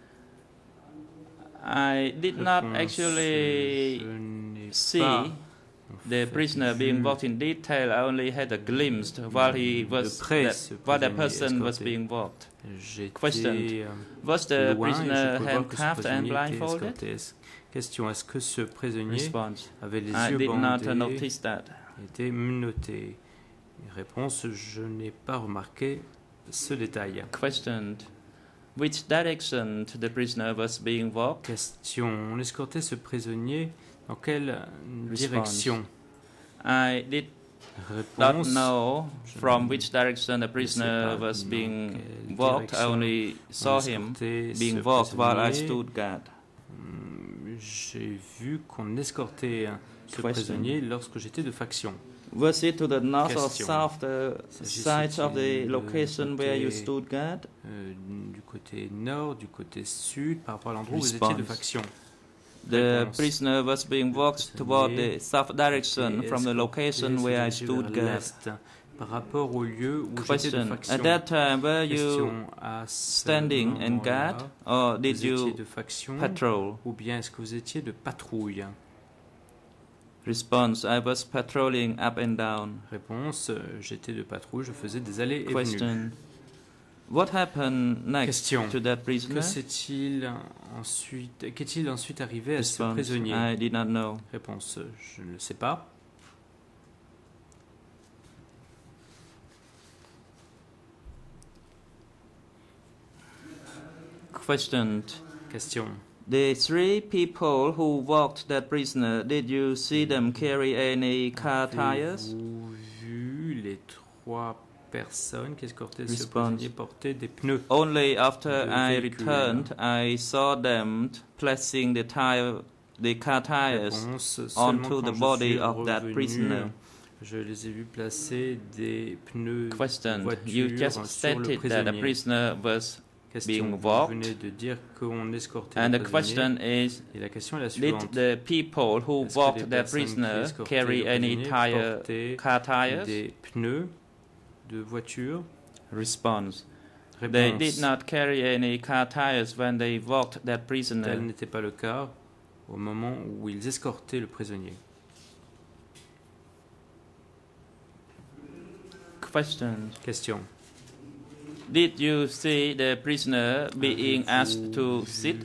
I did not Réponse. actually Je n'ai see pas, en the fait, prisoner vu being walked in detail. I only had a glimpse while he de was près that, ce while the prisonnier person was escorté. being walked. J'étais Question. euh, Was the loin et je prisoner pouvais voir que ce handcuffed and prisonnier était blindfolded? escorté. Est-ce- Question. Est-ce que ce prisonnier Response. avait les I yeux did not bandés notice that. et était menotté? Réponse. Je n'ai pas remarqué ce détail. Question. Which direction the prisoner was being walked? Question. On escortait ce prisonnier dans quelle direction? I did not Réponse. know Je from ne- which direction the je ne sais prisoner pas was dans being quelle walked. I direction only on saw him escortait being ce walked while I prisonnier. stood guard. Hum, J'ai vu qu'on escortait hein, ce Question. prisonnier lorsque j'étais de faction. Was it to the north or Question. south, the side of the S'agissait-il location de where you côté- stood guard? Euh, du côté nord, du côté sud, par rapport à l'endroit où vous étiez de Response. faction. The Réponse. prisoner was being walked toward the south direction Et from the escorté, location se where I dirigeait stood vers guard. l'est, par rapport au lieu où j'étais de Question. faction. At that time, were you Question. À ce standing and moment-là, guard, or did vous étiez you de faction patrol? ou bien est-ce que vous étiez de patrouille? Response. I was patrolling up and down. Réponse. euh, J'étais de patrouille, je faisais des allées et venues. Question. What happened next Question. to that Que prisoner? s'est-il ensuite Qu'est-il ensuite arrivé à ce Response. prisonnier? I did not know. Réponse. Je ne le sais pas. Question. Question. The three people who walked that prisoner, did you see them carry any car tires? Avez-vous vu les trois personnes qui escortaient ce Response. prisonnier porter des pneus? Only after De I véhicule. returned, I saw them placing the tire, the car tires Réponse. onto Seulement the quand je body suis of that revenu, prisoner. je les ai vus placer des pneus de Question. voiture You just sur le stated that the prisonnier. prisoner was Question. being Vous walked. venez de dire qu'on escortait And le the prisonnier. question is, Et la question est la did suivante. the people who Est-ce que walked les that personnes qui prisoner escortaient carry le any prisonnier tire, portaient car tires? des pneus de voiture? Response. They Réponse. did not carry any car tires when they walked that Tel prisoner. n'était pas le cas au moment où ils escortaient le prisonnier. Question. Question. Did you see the prisoner being Avez-vous asked to vu- sit?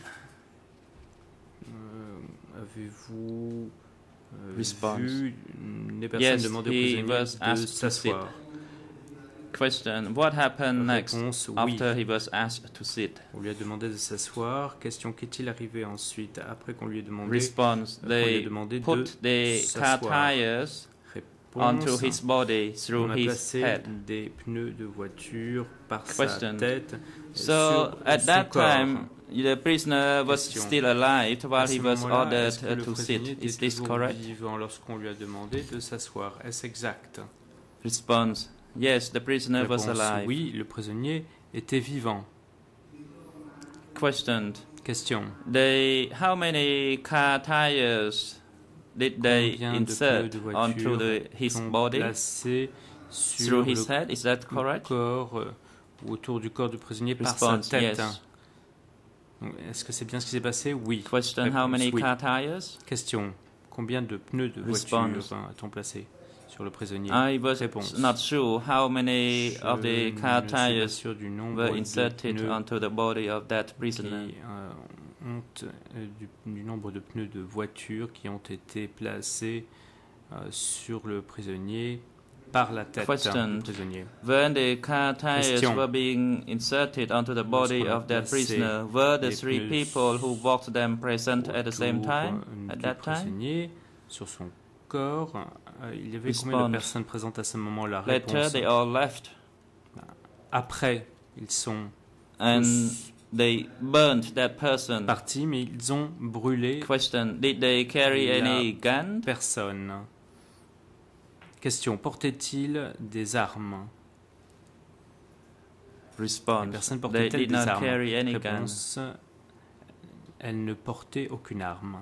Euh, Avez-vous euh, Response. vu les personnes Yes, demander au he prisonnier was de asked to s'asseoir? Question. What happened next Réponse, oui. after he was asked to sit? On lui a demandé de s'asseoir. Question, qu'est-il arrivé ensuite après qu'on lui ait demandé Response. qu'on lui a They demandé de put the car s'asseoir? tires onto his body through on a his placé head. des pneus de voiture par Question. sa tête So sur at son that corps. time, the prisoner was Question. still alive while À ce he was moment-là, ordered est-ce que uh, le to prisonnier sit. était Is this toujours correct? vivant lorsqu'on lui a demandé de s'asseoir? Est-ce exact? Response. Yes, the prisoner was Réponse, alive. oui, le prisonnier était vivant. Question. Question. They, how many car tires did they Combien de pneus insert de onto voiture the, his sont body placés through sur his le head? Is that correct? corps euh, ou autour du corps du prisonnier par sa Response. tête? Yes. Donc, est-ce que c'est bien ce qui s'est passé? Oui. Question. Réponse, How many oui. car tires? Question. Combien de pneus de Response. voiture hein, a-t-on placé sur le prisonnier? I was Réponse. not sure how many Je of the car ne suis pas tires sûr du nombre were de inserted pneus onto the body of that prisoner. qui euh, ont, euh, du, du nombre de pneus de voiture qui ont été placés euh, sur le prisonnier par la tête Question. du prisonnier. When the car tires Question. were being inserted onto the body Lorsqu'on a of that placé prisoner, were the les three pneus people who walked them present at the same Autour, time? euh, At du that time? prisonnier, sur son corps, euh, il y avait combien Response. de personnes présentes à ce moment-là? Later, Réponse. they all left Après, ils sont and tous they burnt that person. partis, mais ils ont brûlé Question. Did they carry La- any gun? personne. Question. Portaient-ils des armes? Les Response. personnes They portaient-elles did des not armes? carry any gun. Réponse. Elles ne portaient aucune arme.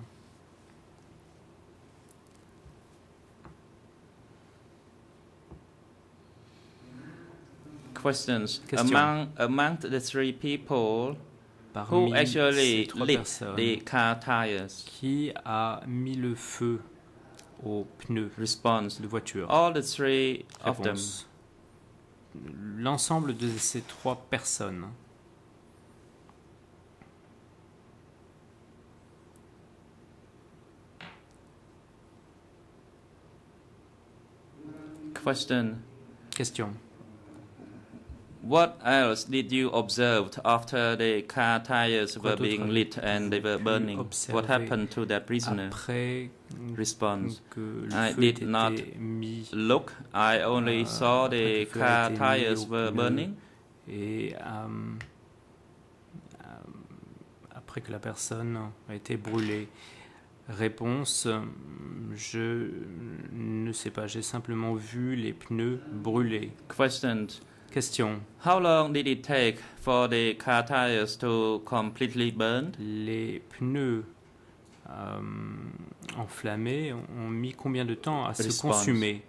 Questions. Question. Among among the three people Parmi who ces actually trois lit personnes, the car tires? qui a mis le feu aux pneus Response. de voiture? All the three of them. Réponse. L'ensemble de ces trois personnes. Question. Question. What else did you observe after the car tires Quoi were d'autre being lit and they were avez-vous pu burning? What observer happened to that prisoner? Après Response. que le I feu did ait not été mis Look, I only Euh, saw après que the le feu a car été mis tires au were pneu burning. et euh, euh, après que la personne a été brûlée. Réponse, je ne sais pas, j'ai simplement vu les pneus brûler. Question. Question. How long did it take for the car tires to completely burn? Les pneus euh, enflammés ont mis combien de temps à se Response. consumer?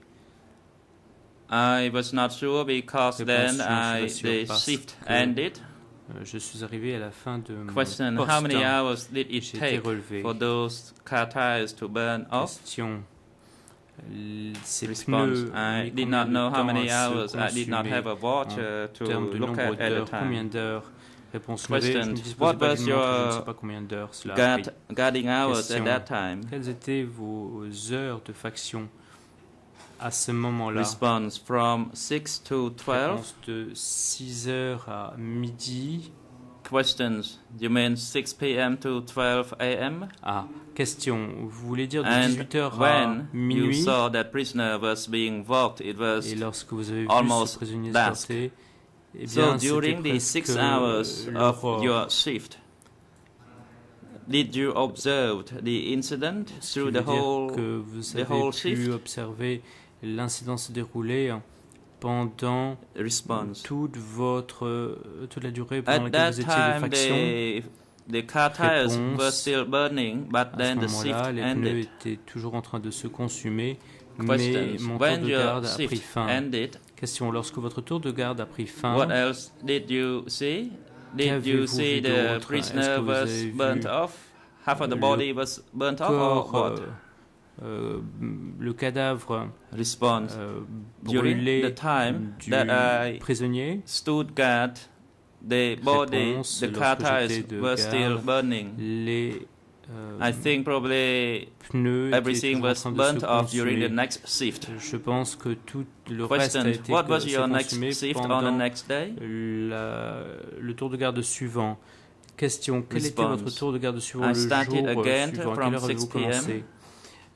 I was not sure because Réponse, then je ne suis pas I, sûr the parce shift que- ended. Euh, Je suis arrivé à la fin de mon Question. poste. How many hours did it J'ai été take relevé. for those car tires to burn off? Question. L- Ces Response. pneus ont I mis did combien not de know how temps many à se hours. I did not consumer have a watch en uh, to termes de look nombre at at the d'heures? Combien time. d'heures? Réponse levée. Je Question. ne disposais What pas was d'une montre, je ne your sais pas combien d'heures cela a Guard, pris. guarding hours Question. at that time? Quelles étaient vos heures de faction à ce moment-là? Response. From six to twelve. Réponse de six heures à midi. Questions. You mean six p m to twelve a m? Ah, question. Vous voulez dire de And dix-huit heures à when you minuit? saw that prisoner was being walked, it was Et lorsque vous avez vu almost ce prisonnier se dusk. porter, eh so bien, during c'était the six presque hours of l'aurore. your shift. Did you observe the incident Ce qui through veut the dire whole que vous the avez whole pu shift? observer l'incident se dérouler pendant Response. toute votre euh, toute la durée pendant At laquelle that vous étiez de time, faction. the the car tires Réponse. were still burning, but À ce then the shift moment-là, les pneus ended. étaient toujours en train de se consumer, mais Questions. mon tour When de your garde a pris shift fin. ended, Question. Lorsque votre tour de garde a pris fin, what else did you see? Did you Qu'avez-vous see vu the d'autre? Est-ce prisoner que vous was avez burnt vu off? Half of the le body was burnt off, or corps, what? euh, euh, le cadavre Response. euh, During brûlé the time du that I prisonnier. stood guard, the body, Réponse, the car lorsque tires j'étais de were still garde, burning. Les euh, I think probably pneus étaient everything toujours en was train de burnt se off during the consumer. next shift. Je pense que tout le reste Question. a été What que- was s'est your next consumé shift on the pendant next day? la- le tour de garde suivant. Question. Quel était Response. votre tour de garde suivant I le started jour euh, again suivant? À from quelle heure avez-vous six p m commencé?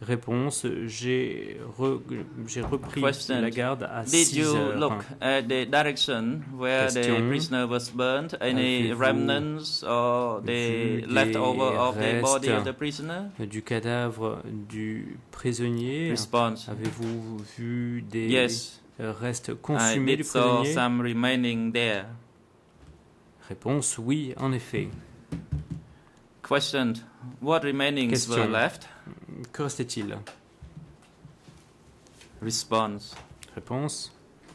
Réponse, j'ai re, j'ai repris Question. la garde à Did six you heures. look at the direction where Question. the prisoner was burnt? Any Avez-vous remnants or vu the des leftover of the body of restes the prisoner? Du cadavre du prisonnier? Response. Avez-vous vu des Yes, restes I consumés du did saw prisonnier? some remaining there. Réponse, oui, en effet. Question. What remainings Question. were left? Que restait-il? Response. Réponse,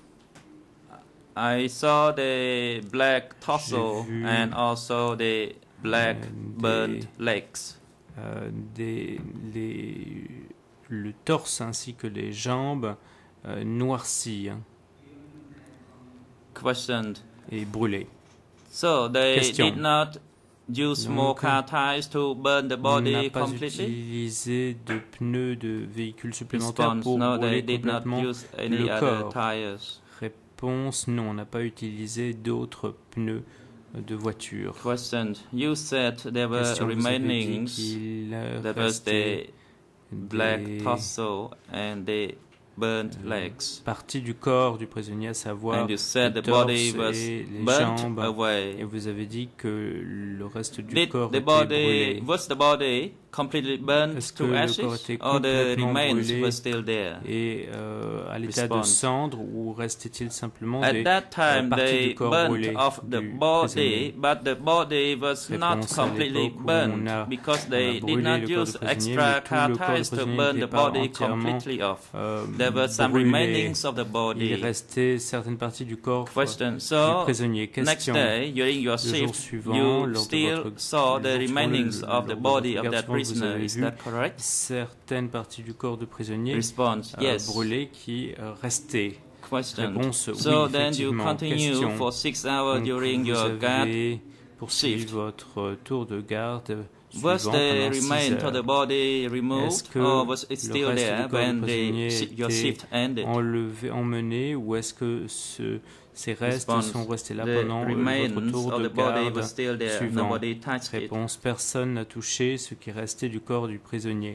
I saw the black torso vu, and also the black euh, burnt des- legs. euh, des, les, le torse ainsi que les jambes euh, noircies hein, Question. et brûlées. So they Question. did not use Donc, more car tires to burn the On n'a body pas completely? utilisé de pneus de véhicules supplémentaires Response. pour No, they brûler did not complètement use any le other corps. tires. Réponse, non, on n'a pas utilisé d'autres pneus de voiture. Question. You said there were Question, vous avez dit remainings. qu'il There was restait the black des torso and the burnt legs. parties du corps du prisonnier, à savoir And you said le the body torse was et les burnt jambes. Et away. vous avez dit que le reste du Did corps the était body, brûlé. was the body completely burnt Est-ce que to le ashes corps était or the complètement remains brûlé were still there? Et euh, à l'état de Response. cendre, ou restait-il simplement At des that time, parties they du corps burnt brûlées off the du body, prisonnier? but the body was not Réponse, à completely l'époque où burnt on a- because on a they did brûlé not le corps use du prisonnier, extra mais tout car le corps du tires to prisonnier burn n'était the pas body entièrement, completely off. euh, There were some brûlé. remainings of the Il body. restait certaines parties du corps Question. du So, prisonnier. next Question. day, during your Le jour shift, suivant, you lors de still votre- saw le the jour suivant, remainings le- of the lors de body votre of that garde suivante, vous prisoner. avez Is vu that correct? certaines parties du corps de prisonnier Response. euh, Yes. brûlées qui euh, restaient. Question. Réponse, So oui, then you effectivement. continue Question. for six hours Donc, during vous your guard avez poursuivi shift. votre tour de garde Was suivant the pendant six remains of the heures. body Est-ce removed que or was it le still reste there du corps when du the, prisonnier shi- your était shift ended? enlevé, emmené, ou est-ce que ce, ces restes Response. sont restés là The pendant euh, remains votre tour of de the body garde was still there. suivant? Nobody touched it. Réponse, personne n'a touché ce qui restait du corps du prisonnier.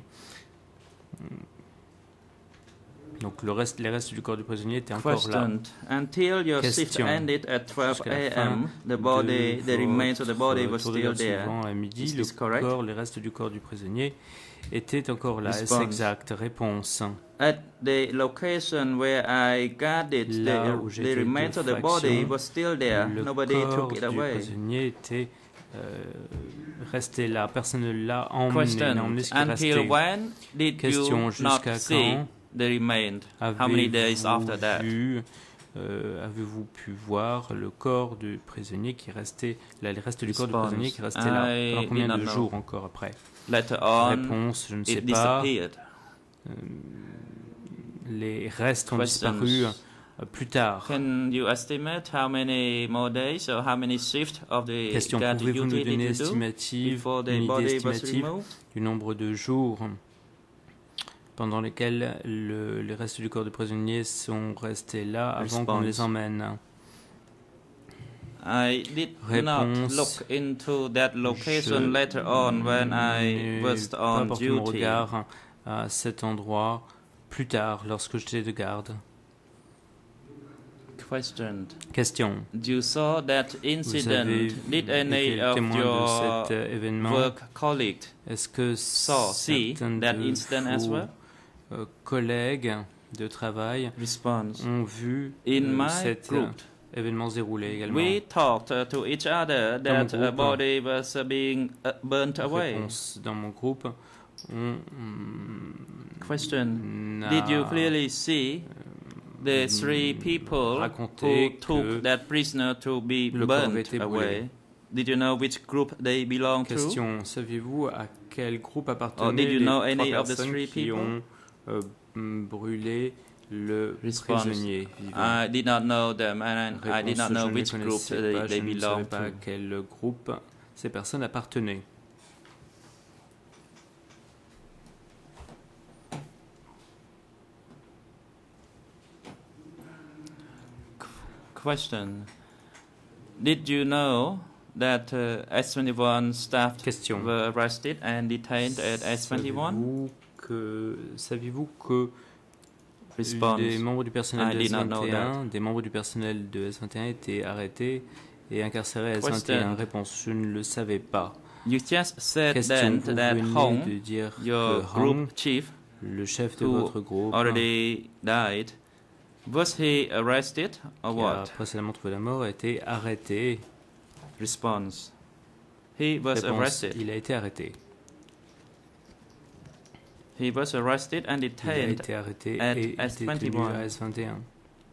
Donc le reste, les restes du corps du prisonnier étaient encore là. Question. Until your shift Question. ended at twelve Jusqu'à la a fin m, the de body, the remains of the body votre was tour de still garde there. suivant à midi, Is le this correct? corps, les restes du corps du prisonnier étaient encore là. Est-ce Response. exact? Réponse. At the location where I guarded, Là the, où j'ai the fait remains of the deux body fractions, was still there. Le Nobody corps took it du away. prisonnier était euh, resté là. Personne ne l'a emmené, Question. n'a emmené ce qui Until restait. when did Question, you not jusqu'à see quand the remains? How many days after Avez-vous that? vu, euh, avez-vous pu voir le corps du prisonnier qui restait, là, les restes du corps du Response. prisonnier qui restait là? I Pendant did combien not de know. jours encore après? Later on, Réponse, je ne sais it pas. disappeared. Les restes ont Questions. disparu euh, plus tard. Can you estimate how many more days or how many shifts of the Question, guard pouvez-vous nous duty donner did you do estimative, before the une idée body was estimative removed? du nombre de jours pendant lesquels le, les restes du corps du prisonnier sont restés là avant qu'on Response. les emmène? I did Réponse. not look into that location Je later on when I n'ai was pas on porté mon duty. regard à cet endroit plus tard lorsque j'étais de garde. Question. Question. You saw that Vous avez incident. Did any été of témoin de your cet euh, événement? work colleagues Est-ce que saw, see certains that de incident as vos well? euh, collègues de travail Response. ont vu In euh, my cet group, euh, événement se dérouler également? we talked uh, to each other that Dans mon a groupe, body was uh, being uh, burnt away. Réponse. Dans mon groupe, on, hum, Question. a Did you clearly see the three people who raconté que took that prisoner to be le corps avait burnt été brûlé. away? Did you know which group they belong to? Question, saviez-vous à quel groupe Or appartenaient did you les know trois any of the personnes three qui people? ont euh, hum, brûlé le Response. prisonnier vivant? I did not know them, and I did Réponse, not know je ne which les group connaissais they, pas, they je ne savais belong pas à to. quel groupe ces personnes appartenaient. Question. Did you know that uh, S twenty-one staff Question. were arrested and detained at S twenty-one? Savez-vous que saviez-vous que Response. les membres du personnel I de did S not know vingt et un, that. des membres du personnel de S vingt et un étaient arrêtés et incarcérés à S vingt et un? Question. Réponse, je ne le savais pas. You just said Question, then vous that venez Hong, de dire your que group Hong, chief, le chef de who votre groupe, already died, was he arrested or qui a what? précédemment trouvé la mort, a été arrêté. Response. He was Réponse, arrested. il a été arrêté. He was arrested and Il a detained été arrêté at et S détenu vingt-et-un. à S vingt et un.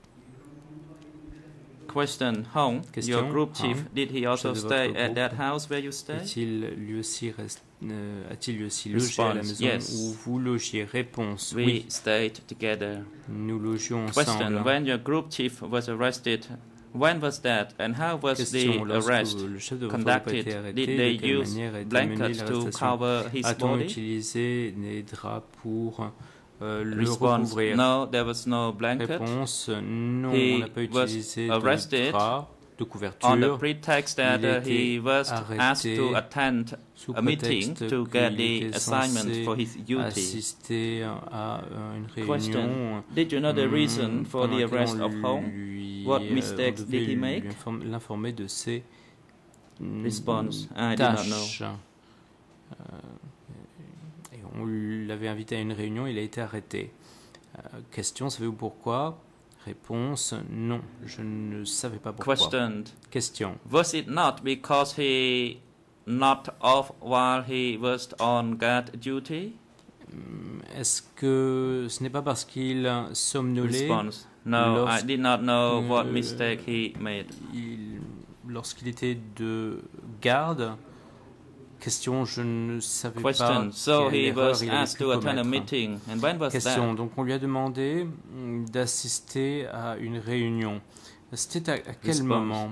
Question. Hong, Question, your group chief, Hong, did he also chef de stay votre at groupe, that house where you stay? Est-il lui aussi, rest- euh, a-t-il lui aussi logé à la Response, maison yes. où vous logiez? Réponse, We oui. stayed together. Nous logions Question. ensemble. When your group chief was arrested, when was that and how was Question, the lorsque arrest le chef de votre groupe a été conducted? arrêté, Did they de quelle use manière a été menée blankets to l'arrestation? cover his A-t-on body? utilisé des draps pour euh, le Response. recouvrir? No, there was no blanket. Réponse, non, He on n'a pas was utilisé de arrested draps de On the couverture pretext that Il a uh, he été was asked to arrêté attend sous a meeting prétexte to get qu'il the était assignment censé for his duty. assister à euh, une Question. réunion. Did you know the hum, reason for pendant the laquelle arrest on of Hong? lui, What euh, on mistakes devait did he lui make? inform- l'informer de ses hum, Response. I did not know. tâches. Euh, et on l'avait invité à une réunion, il a été arrêté. Euh, question, savez-vous pourquoi? Réponse, non, je ne savais pas pourquoi. Questioned. Question. Was it not because he knocked off while he was on guard duty? Hum, Est-ce que ce n'est pas parce qu'il somnolait Response. No, I did not know what Euh, mistake he made. il- lorsqu'il était de garde? Question, je ne savais Question. pas So quelle he erreur was il avait asked pu to attend a commettre. meeting. And when was Question, that? donc on lui a demandé hum, d'assister à une réunion. C'était à, à quel Response. moment?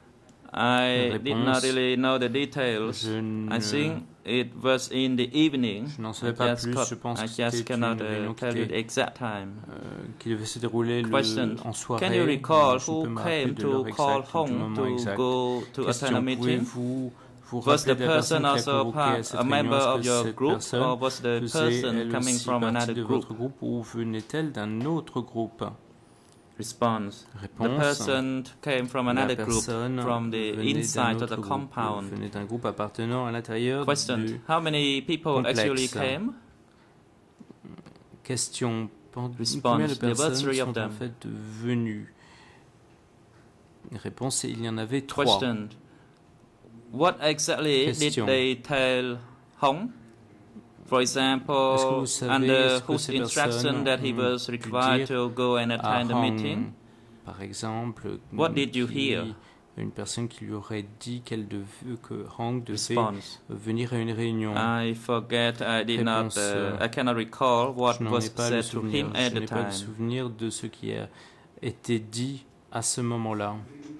I did not Réponse. really know the details. Je ne, I think it was in the evening. je n'en savais I pas just plus, cut- je pense I que just c'était cannot une uh, réunion qui tell you était- the exact time. euh, qui devait se dérouler le- Question. en soirée. Can you recall Je ne who peux me rappeler came de to l'heure call exacte, du Hong moment to exact. go to attend a Question, meeting? pouvez-vous vous Was rappeler the de la personne person qui a also convoqué à part, cette a réunion? member Est-ce of que your cette group, personne or was the faisait person elle coming aussi from partie another de group? votre groupe ou venait-elle d'un autre groupe? Response. The Réponse. person came from La another group, personne from the venait d'un inside of autre the groupe, compound. venait d'un groupe appartenant à l'intérieur Question. du... How many people complexe. actually came? Question. Pen- Response. Combien de There were personnes three of sont en them. fait venues? Réponse, il y en avait trois. Question. What exactly Question. did they tell Hong? For Est-ce que example, vous savez under ce que whose ces instruction personnes that he ont was pu required dire to go and à attend a Hong, meeting? par exemple, What did you qui- hear? une personne qui lui aurait dit qu'elle devait, que Hong devait Response. venir à une réunion. I forget. I did not. Réponse, Uh, euh, I cannot recall what Je n'en was ai pas le said to souvenir. him at Je the n'ai pas le time. souvenir de ce qui a été dit à ce moment-là.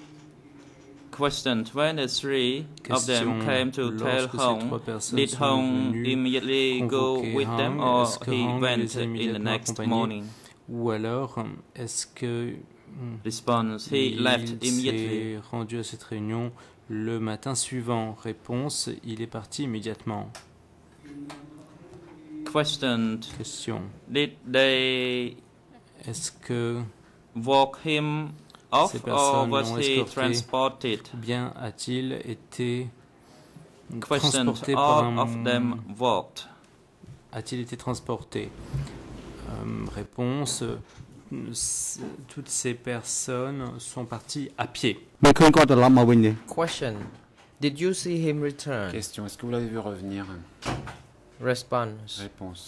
Question. When the three of them Question, came to tell lorsque ces trois Hong, personnes did sont Hong venues immediately go convoquer with them, Hong, or est-ce que he Hong went les a in the immédiatement next accompagnés? morning? Ou alors, est-ce que hmm, Response. He il left immediately. s'est rendu à cette réunion le matin suivant? Réponse, il est parti immédiatement. Question. Question, Did they est-ce que walk him off, Ces or personnes was l'ont he escorté. transported? bien a-t-il été Question. transporté par All un... of them walked. A-t-il été transporté? Euh, réponse, euh, c- toutes ces personnes sont parties à pied. មិនឃើញគាត់ត្រឡប់មកវិញទេ Question. Did you see him return? Question, est-ce que vous l'avez vu revenir? Response. Réponse.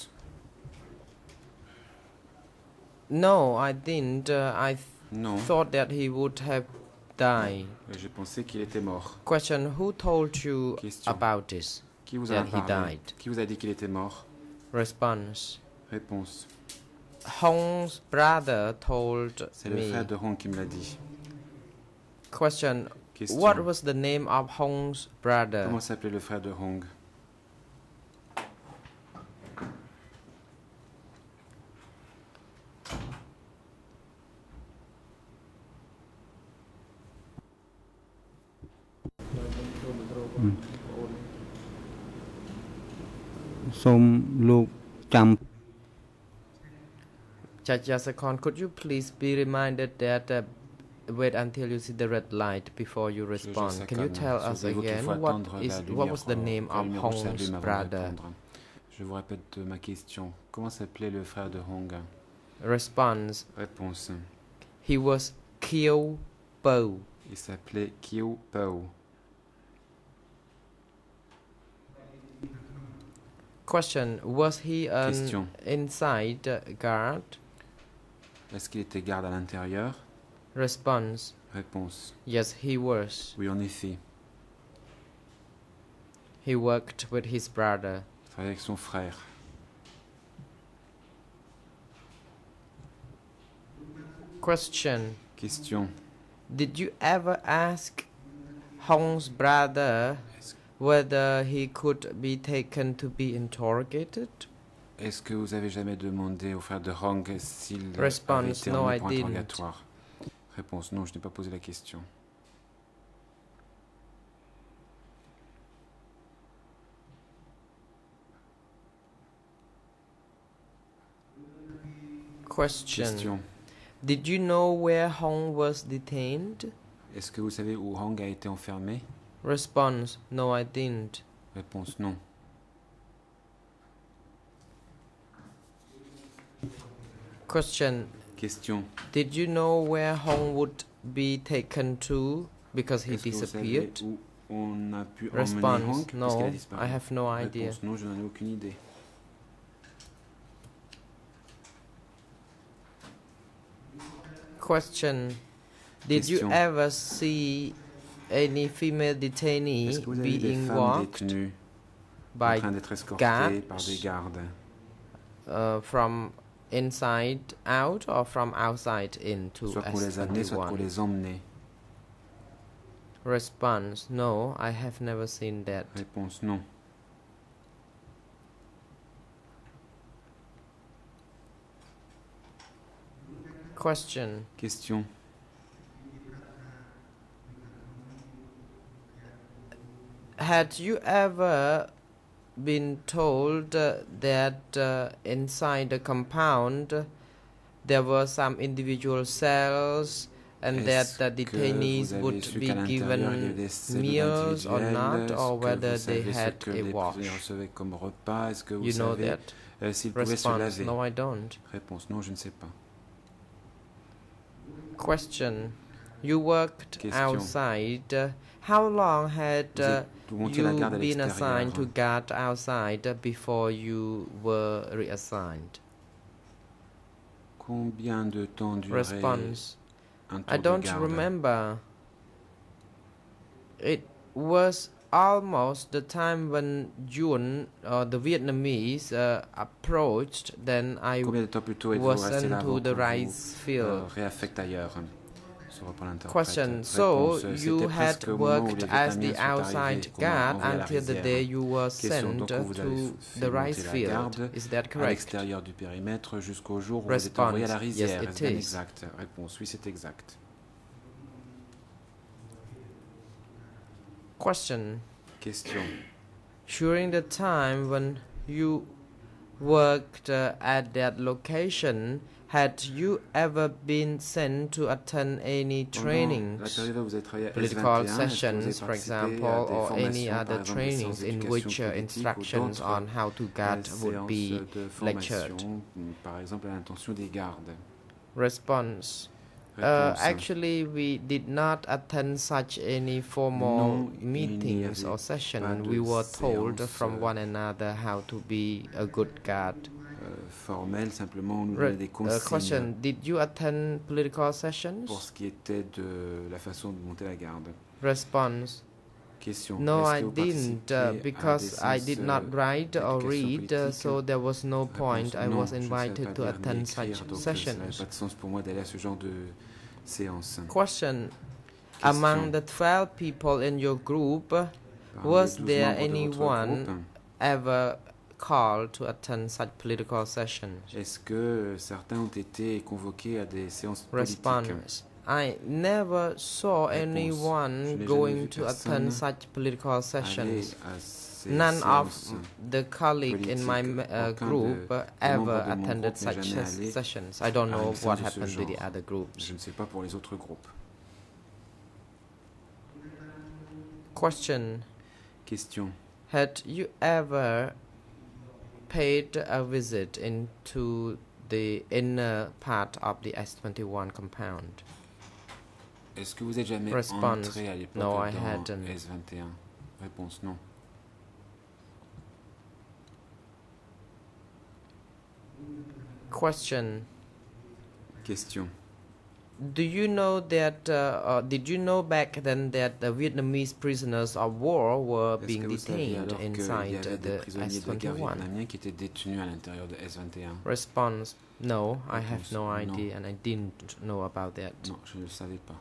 No, I didn't. Uh, I th- Non, thought that he would have died. j'ai pensé qu'il était mort. Question. Who told you Question. about this? Qui vous a That he parlé? died. Qui vous a dit qu'il était mort? Response. Réponse. Hong's brother told C'est le me. frère de Hong qui me l'a dit. Question. Question. What was the name of Hong's brother? Comment s'appelait le frère de Hong? Ừ. សូមលោកចាំ Judge Yasakon, could you please be reminded that uh, wait until you see the red light before you respond? Can you tell us again what is what was the name of Hong's brother? Je vous répète ma question. Comment s'appelait le frère de Hong? Response. Réponse. He was Chiem Suor. Il s'appelait Chiem Suor. Question. Was he an Question. inside guard? Est-ce qu'il était garde à l'intérieur? Response. Réponse. Yes, he was. Oui, en effet. He worked with his brother. Il travaillait avec son frère. Question. Question. Did you ever ask Hong's brother whether he could be taken to be interrogated? Est-ce que vous avez jamais demandé au frère de Hong s'il Response, avait été no, emmené I pour didn't. interrogatoire? Réponse. Non, je n'ai pas posé la question. Question. Question. Did you know where Hong was detained? Est-ce que vous savez où Hong a été enfermé? Response. No, I didn't. Réponse. Non. Question. Question. Did you know where Hong would be taken to because he Est-ce que vous savez disappeared? où on a pu emmener Response. Hong puisqu'il a No, disparu? I have no idea. Réponse. Non, je n'en ai aucune idée. Question. Did you Question. ever see any female detainee Est-ce que vous avez vu des being femmes walked détenues en by train d'être escortées guards par des gardes? uh, from inside out or from outside in to Soit qu'on les amenait, soit qu'on S twenty-one? les emmenait. Response. No, I have never seen that. Réponse. Non. Question. Question. Had you ever been told uh, that uh, inside the compound uh, there were some individual cells and Est-ce that the que detainees vous avez would su be qu'à l'intérieur, il y avait given des cellules meals or individuelles? not, Est-ce or que whether vous they savez ce had que a les wash? prisonniers recevaient comme repas? Est-ce que vous You know savez that? euh, s'ils pouvaient se Response. laver? No, I don't. Réponse. Non, je ne sais pas. Question. You worked Question. outside. Uh, how long had Vous uh, êtes- vous montiez la you garde à been assigned to l'extérieur. guard outside uh, before you were reassigned? Combien de temps durait Response. un tour I de don't garde? remember. It was almost the time when June or the Vietnamese uh, approached. Then I Combien de temps plus tôt êtes-vous was resté sent là to avant the qu'on rice vous field. euh, réaffecte ailleurs? Se reprend l'interprète. Question. So Réponse, you c'était had presque au moment où worked les as the Vietnamiens sont outside arrivés qu'on m'a guard envoyé à la until the rizière. day you were Question. sent Donc, on vous avait to fait the monter rice la field. garde Is that à correct? l'extérieur du périmètre jusqu'au jour où vous êtes Response. envoyé à la rizière. Yes, Est-ce it bien is. exact? Réponse. Oui, c'est exact. Question. Question. During the time when you worked uh, at that location, had you ever been sent to attend any Pendant la trainings, période où vous avez travaillé à S political vingt et un, est-ce que vous avez sessions, for participé example, à des or any formations, par other exemple des trainings séances in d'éducation which uh, politique ou instructions d'autres on how to guard euh, would séances be de lectured? formation, par exemple à l'intention des gardes? Response. Uh, Réponse. actually, we did not attend such any formal Non, il n'y meetings avait or pas sessions. de We were told séance, from euh, one another how to be a good guard. Euh, formel, simplement on nous Re- donnait des uh, consignes question. Did you attend political sessions? pour ce qui était de la façon de monter la garde. Response. Question. No, Est-ce I que vous didn't participez uh, à des because I séances, did euh, not write or d'éducation read, uh, politique? so there was no point. Réponse, I non, was je ne savais invited pas to lire ni attend écrire, such donc euh, ça n'avait sessions. pas de sens pour moi d'aller à ce genre de séance. Question. Question. Among the twelve people in your group, Parmi was les douze there membres de votre anyone groupe, ever called to attend such political sessions? est-ce que euh, certains ont été convoqués à des séances politiques? Response. I never saw Réponse. Je anyone n'ai jamais going vu to personne attend such political aller sessions. à ces None of séances the colleagues in my politiques, uh, aucun group de- uh, des ever membres de mon attended groupe n'est such jamais ses- allé sessions. I don't à know une séance what de ce happened to the genre. other groups. Je ne sais pas pour les autres groupes. Question. Question. Had you ever paid a visit into the inner part of the S twenty-one compound? Est-ce que vous êtes jamais Response. entré à l'époque No, I dans hadn't. S vingt et un? Réponse non. Question. Question. Do you know that, uh, uh, did you know back then that the Vietnamese prisoners of war were Est-ce being que vous saviez detained alors qu'il y inside avait des the prisonniers S de guerre twenty-one? vietnamiens qui étaient détenus à l'intérieur de S vingt et un? Response. No, I have Réponse, no non. idea and I didn't know about that. Non, je ne le savais pas.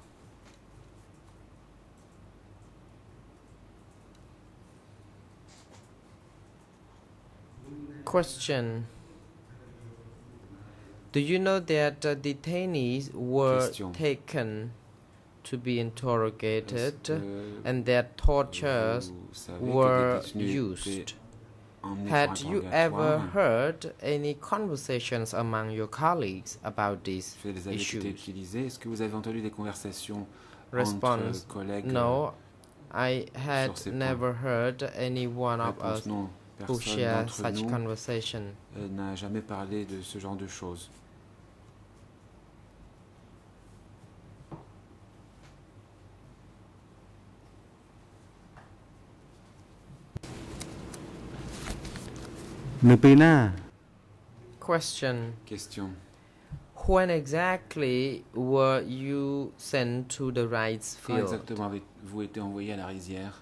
Question. Do you know that uh, detainees were Question. taken to be interrogated Est-ce que and that tortures vous savez que des were détenus étaient used? emmenés pour Had you ever interrogatoire? heard any conversations among your colleagues about these Est-ce que les avez été issues? utilisés? Est-ce que vous avez entendu des conversations Response. entre collègues? No, I had sur ces points. never heard any one of Réponse us non. who Personne share d'entre such nous conversation. euh, n'a jamais parlé de ce genre de choses. Question. Question. When exactly were you sent to the rice Quand field? exactement avez-vous été envoyé à la rizière?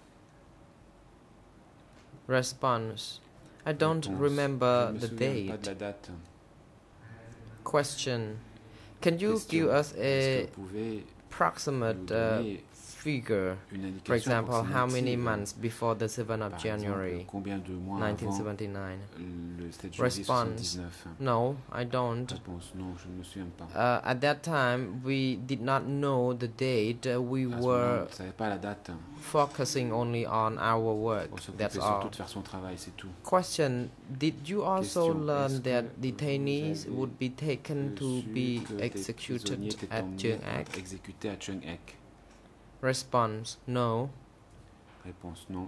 Response. I don't Réponse. remember Je ne me the souviens pas de date. la date. Question. Can you Question. give us Est-ce que a vous pouvez approximate nous uh, donner figure? une indication For example, how many approximative? months before the seventh of Par January exemple, combien de mois avant nineteen seventy-nine? le sept juillet Response. soixante-dix-neuf? No, I don't. Réponse non, je ne me souviens pas. Uh, at that time, we did not know the date. Uh, we À ce moment, were on ne savait pas la date. focusing only on our work. On s'occupait That's surtout all. de faire son travail, c'est tout. Question. Did you also Question. learn Est-ce that que vous detainees avez would be taken to Su be que des executed prisonniers étaient at emmenés Chiem pour être Suor? exécutés à Chiem Suor? Response. No. Réponse non.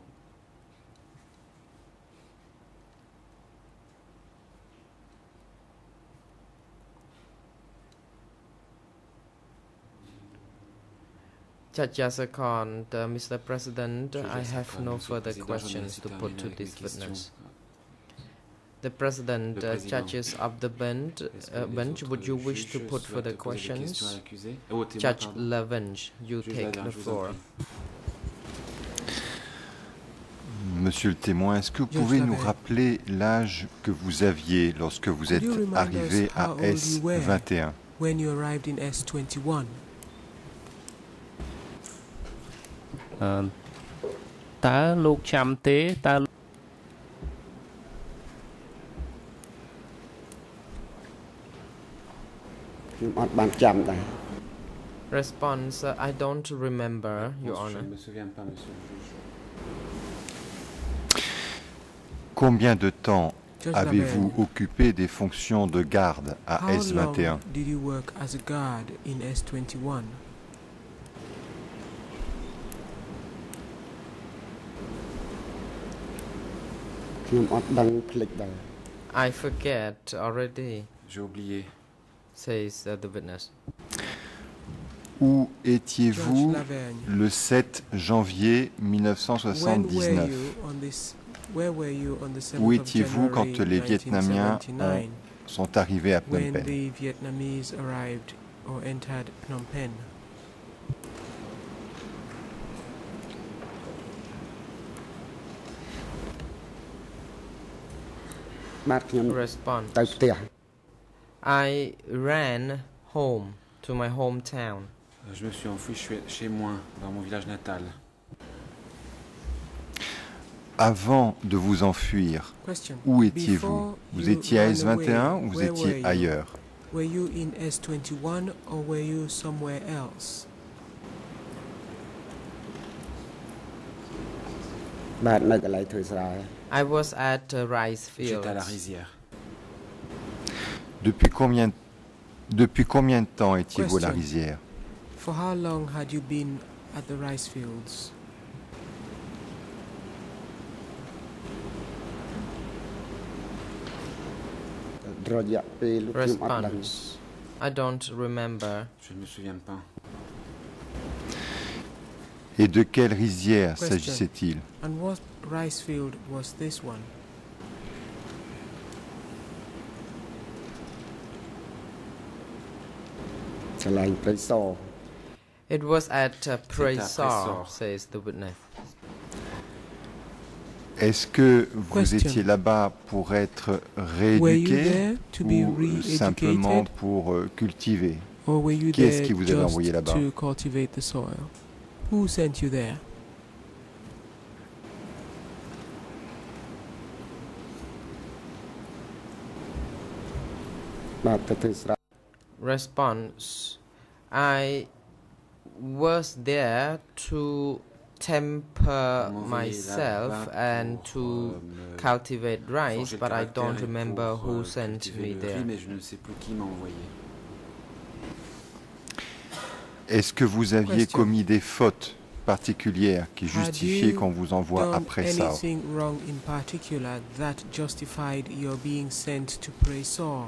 Judge Yasakon, uh, Mister President, Juge I have Yasakon, no Monsieur le further Président, j'en ai questions ainsi to terminé put to avec mes this questions. witness. The President, Le uh, Président. judges of the bench, Est-ce que uh, les bench, autres would you wish to juges put souhaitent further poser des questions à questions? l'accusé? Euh, au témoin, Judge pardon. Lavench, you Juge take Lavench, the je vous en floor. prie. Monsieur le témoin, est-ce que vous Judge pouvez nous Laverne. rappeler l'âge que vous aviez lorsque vous Could êtes you remind arrivé us à how old S you were? vingt et un? When you arrived in S twenty-one? អឺតើលោកចាំទេតើខ្ញុំអត់បានចាំដែរ Response, uh, I don't remember, Your Réponse, je Honor. ne me souviens pas, monsieur le juge. Combien de temps Judge avez-vous Laverne, occupé des fonctions de garde à how S vingt et un? long did you work as a guard in S twenty-one? ខ្ញុំ ខ្ញុំអត់ដឹងភ្លេចដែរ I forget already, J'ai oublié. says uh, the witness. Où Judge étiez-vous Laverne, le sept janvier mille neuf cent when were soixante-dix-neuf? you on this? Where were you on the Où seventh of étiez-vous quand January les Vietnamiens nineteen seventy-nine, sont arrivés à Phnom when Penh? the Vietnamese arrived or entered Phnom Penh? Response. ទៅផ្ទះ I ran home to my hometown. Euh, Je me suis enfui chez chez moi, dans mon village natal. Avant de vous enfuir, Question. où étiez-vous? Before Vous you étiez à ran S vingt et un away, ou vous where étiez were you? ailleurs? Were you in S twenty-one or were you somewhere else? I was at uh, rice J'étais à la fields. rizière. Depuis combien, depuis combien de temps étiez-vous à la Question. rizière? For how long had you been at the rice fields? Response. I don't remember. Je ne me souviens pas. Et de quelle rizière Question. s'agissait-il? And what rice field was this one? It was at uh, Praisor, Praisor. says the witness. Est-ce que vous Question. étiez là-bas pour être Were you rééduqué there to be ou simplement re-educated? pour euh, cultiver? Or were you Qui est-ce there qui vous avait envoyé just là-bas? to cultivate the soil? Who sent you there? Response. I was there to temper On m'envoyait myself là-bas and pour, to euh, me cultivate rice, forger le but I don't caractère et remember pour, who euh, sent cultiver me le there. riz, mais je ne sais plus qui m'a envoyé. Est-ce que vous aviez Question. commis des fautes particulières qui Had justifiaient you qu'on vous envoie à Done Pressau? anything wrong in particular that justified your being sent to Praisor?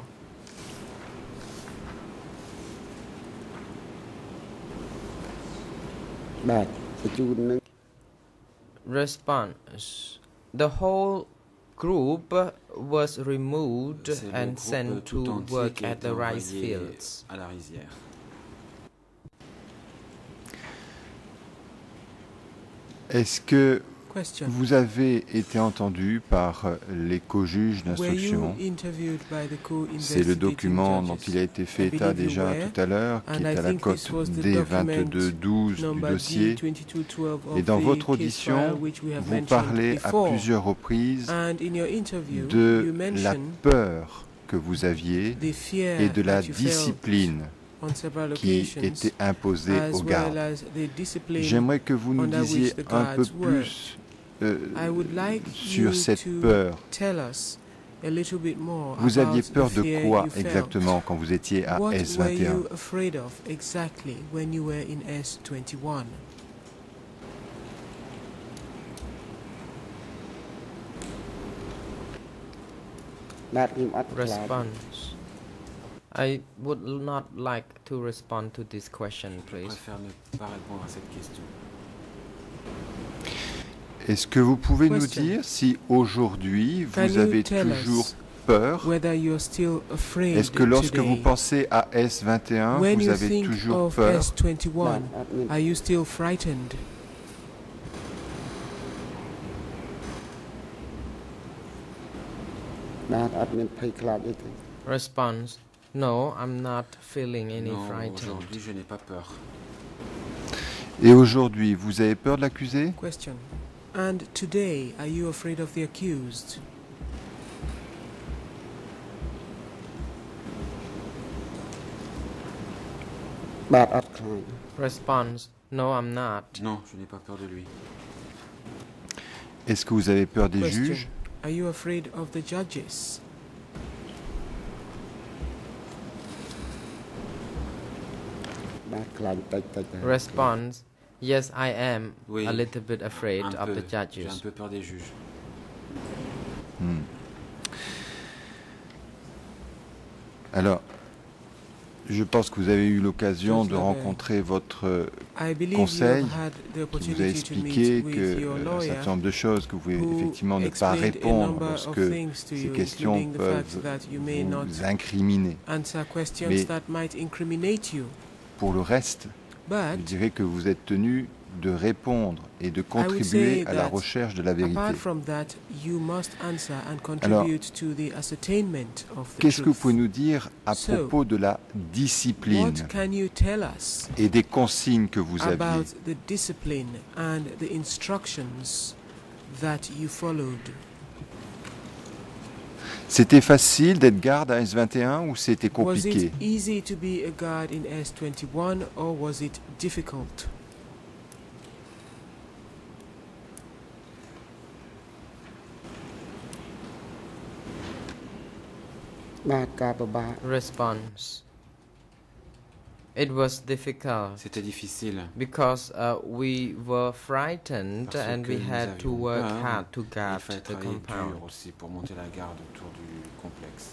Response. The whole group was removed C'est le and groupe sent tout to entier work qui a at été the rice envoyé fields. à la rizière. Est-ce que Question. vous avez été entendu par euh, les co-juges Were you d'instruction? interviewed by the C'est le co-investigating document dont judges? il a été fait I état believe you déjà were, tout à l'heure, qui and est I à la think cote this was the D document vingt-deux douze du number dossier. D twenty-two twelve of Et dans the votre case audition, file which we have vous mentioned parlez à before. plusieurs reprises And in your interview, de you la mention peur que vous aviez the fear et de la that you felt discipline on several qui occasions, était imposée as aux well gardes. as the discipline. J'aimerais que vous nous under which disiez the un peu guards were. plus euh, I would like sur you cette to peur. tell us a little bit more Vous aviez about peur the de fear quoi you felt. exactement quand vous étiez à What S were vingt et un? you afraid of exactly when you were in S twenty-one? Response. I would not like to respond to this question, Je please. préfère ne pas répondre à cette question. Est-ce que vous pouvez nous Question. dire si aujourd'hui Can vous you avez tell toujours us peur? whether you're still afraid Est-ce que lorsque today? vous pensez à S vingt et un, When vous you avez think toujours of peur? S twenty-one, are you still frightened? Response. No, I'm not feeling any Non, frightened. aujourd'hui, je n'ai pas peur. Et aujourd'hui, vous avez peur de l'accusé? Question. And today, are you afraid of the accused? Response. No, I'm not. Non, je n'ai pas peur de lui. Est-ce que vous avez peur des Question. juges? Are you afraid of the judges? Response. Yes, I am Oui, a little bit afraid Un of peu. the J'ai un judges. peu peur des juges. Hmm. Alors, je pense que vous avez eu l'occasion Judge de Lavelle. rencontrer votre I believe conseil you have had the qui vous a opportunity to expliqué meet que with your euh, un lawyer, certain nombre de choses que vous pouvez who effectivement ne pas explained a répondre number of lorsque things to ces you, questions including the peuvent fact that you may not vous incriminer. answer questions Mais- that might incriminate you. Pour le reste, je But dirais que vous êtes tenu de répondre et de say contribuer à la that recherche de la vérité. apart from that, you must answer and contribute to the ascertainment of the Qu'est-ce que vous truth. pouvez nous dire à So, propos de la discipline What can you tell us et des consignes que vous aviez? about the discipline and the instructions that you followed? C'était facile d'être garde à S vingt et un ou c'était Was compliqué? it easy to be a guard in S twenty-one or was it difficult? បាទការពិបាក Response. It was difficult C'était difficile. because uh, we were frightened Parce and que we nous had to avions work peur, hard to et il guard fallait the travailler dur compound. aussi pour monter la garde autour du complexe.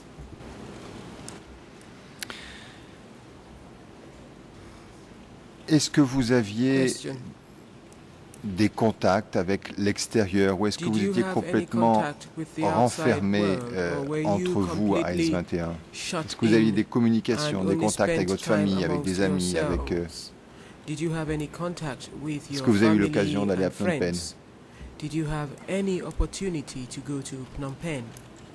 Est-ce que vous aviez Question. des contacts avec l'extérieur ou est-ce que Did vous you étiez have any complètement contact with the outside renfermé world, euh, or were entre you vous à completely S vingt et un? shut Est-ce que vous aviez in des communications, and des only contacts avec spent votre time famille, avec amongst des amis, avec... euh, yourselves? Did you have any contact with Est-ce your que vous avez eu family l'occasion d'aller à and Phnom Penh? friends? Did you have any opportunity to go to Phnom Penh?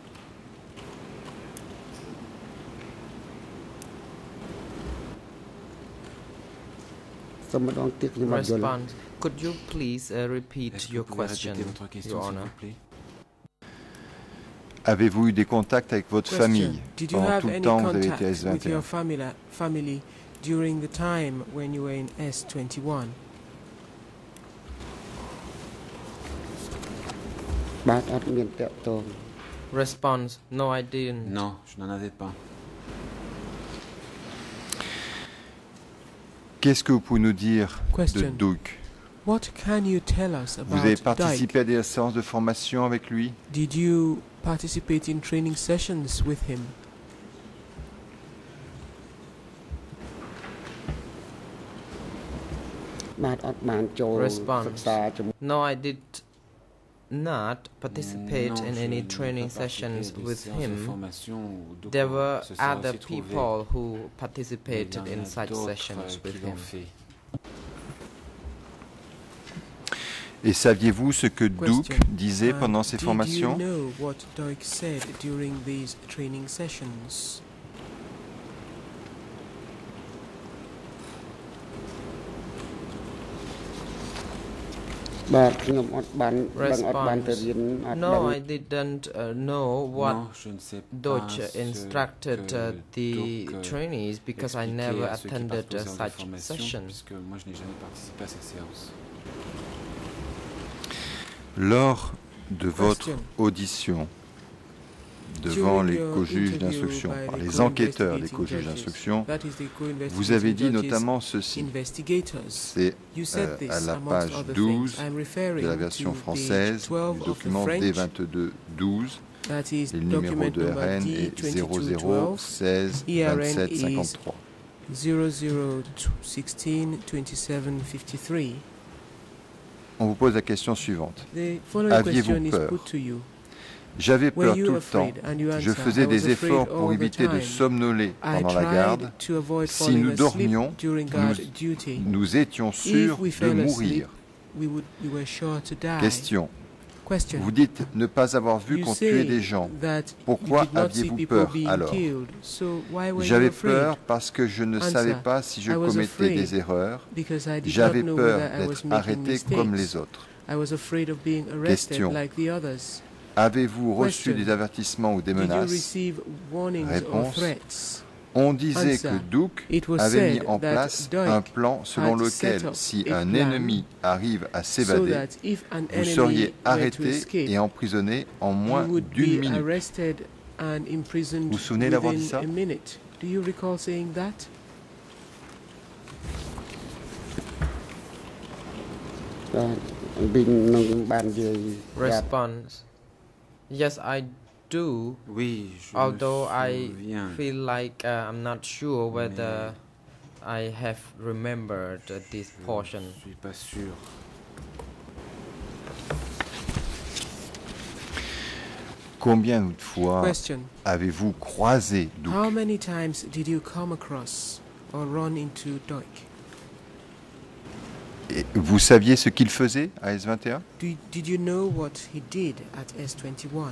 Response. Could you please uh, repeat Est-ce que your vous pouvez question, répéter votre question, Your s'il Honor? vous plaît? Avez-vous eu des contacts avec votre Question. famille Did you pendant have tout le any temps que vous avez contact été à S with vingt et your un? family, family during the time when you were in S twenty-one? បាទអត់មានតាក់ទង Response. No, I didn't. Non, je n'en avais pas. Qu'est-ce que vous pouvez nous dire de Question. Duc? What can you tell us Vous about avez Dyke? participé à des séances de formation avec lui? Did you participate in training sessions with him? បាទអត់បានចូលសិ Response. ក្សាជាមួយ No, I did not participate Non, in je any n'ai training pas participé sessions à des with séances de him. formation où Duc There were se sera other aussi trouvé. people who Mais il y participated en in a such d'autres, sessions euh, with qui l'ont him. fait. Et saviez-vous ce que Duc Question. disait And pendant ces did formations? you know what Dyke said during these training sessions? Response. បាទខ្ញុំអត់បានដឹងអត់បានទៅរៀនអត់ដឹង No, I didn't uh, know what Non, je ne sais pas Deutsch ce instructed que uh, the Duc, euh, trainees because I expliquait never à ceux qui attended partent aux uh, séances de such formation, sessions. puisque moi je n'ai jamais participé à ces séances. Lors de votre Question. audition devant During les your co-juges interview d'instruction, by par the les enquêteurs des co-investigating co-juges judges, d'instruction, that is the co-investigating vous avez dit judges, notamment ceci. investigators. C'est You said euh, this à la amongst page other douze things. I'm referring de la version to française page twelve du of the document D French. vingt-deux douze. That is Et le numéro document de number R N D est zéro twenty-two zéro twelve. seize E R N vingt-sept is cinquante-trois. zero zero sixteen twenty-seven fifty-three. On vous pose la question suivante. The following Aviez-vous question is peur? put to you. J'avais Were peur you tout le temps. afraid? And you Je answer, faisais I was des afraid efforts pour all the éviter de time. somnoler I pendant la tried garde. to avoid Si falling nous asleep dormions, during guard nous, duty. nous étions If sûrs we de fell asleep, mourir. we would we were sure to die. Question. Question. Vous dites ne pas avoir vu You qu'on say tuait des gens. that Pourquoi you did not see aviez-vous people peur being alors? killed. So why were you J'avais afraid? peur parce que je ne Answer. savais pas si je I was commettais afraid des erreurs. Because I did J'avais not know peur whether I was d'être making arrêté mistakes. comme les autres. I was afraid of being arrested Question. like the others. Avez-vous reçu Question. des avertissements ou des Did you menaces? receive warnings or Réponse. threats? On disait Answer. que Duc It was avait mis said en that place Dyke un plan selon had lequel set up si a un plan ennemi arrive à So s'évader, that if an vous enemy seriez were to arrêté escape, et emprisonné en you moins would d'une be minute. arrested and imprisoned Vous vous souvenez d'avoir dit within ça? a minute. Do you recall saying that? Response. Yes, I do. Oui, je Although me I souviens. feel like uh, I'm not sure whether I have remembered uh, this portion. Je suis pas sûr. Combien de fois Question. avez-vous croisé Duc? How many times did you come across or run into Dyke? Et vous saviez ce qu'il faisait à S vingt et un? Do, did you know what he did at S twenty-one?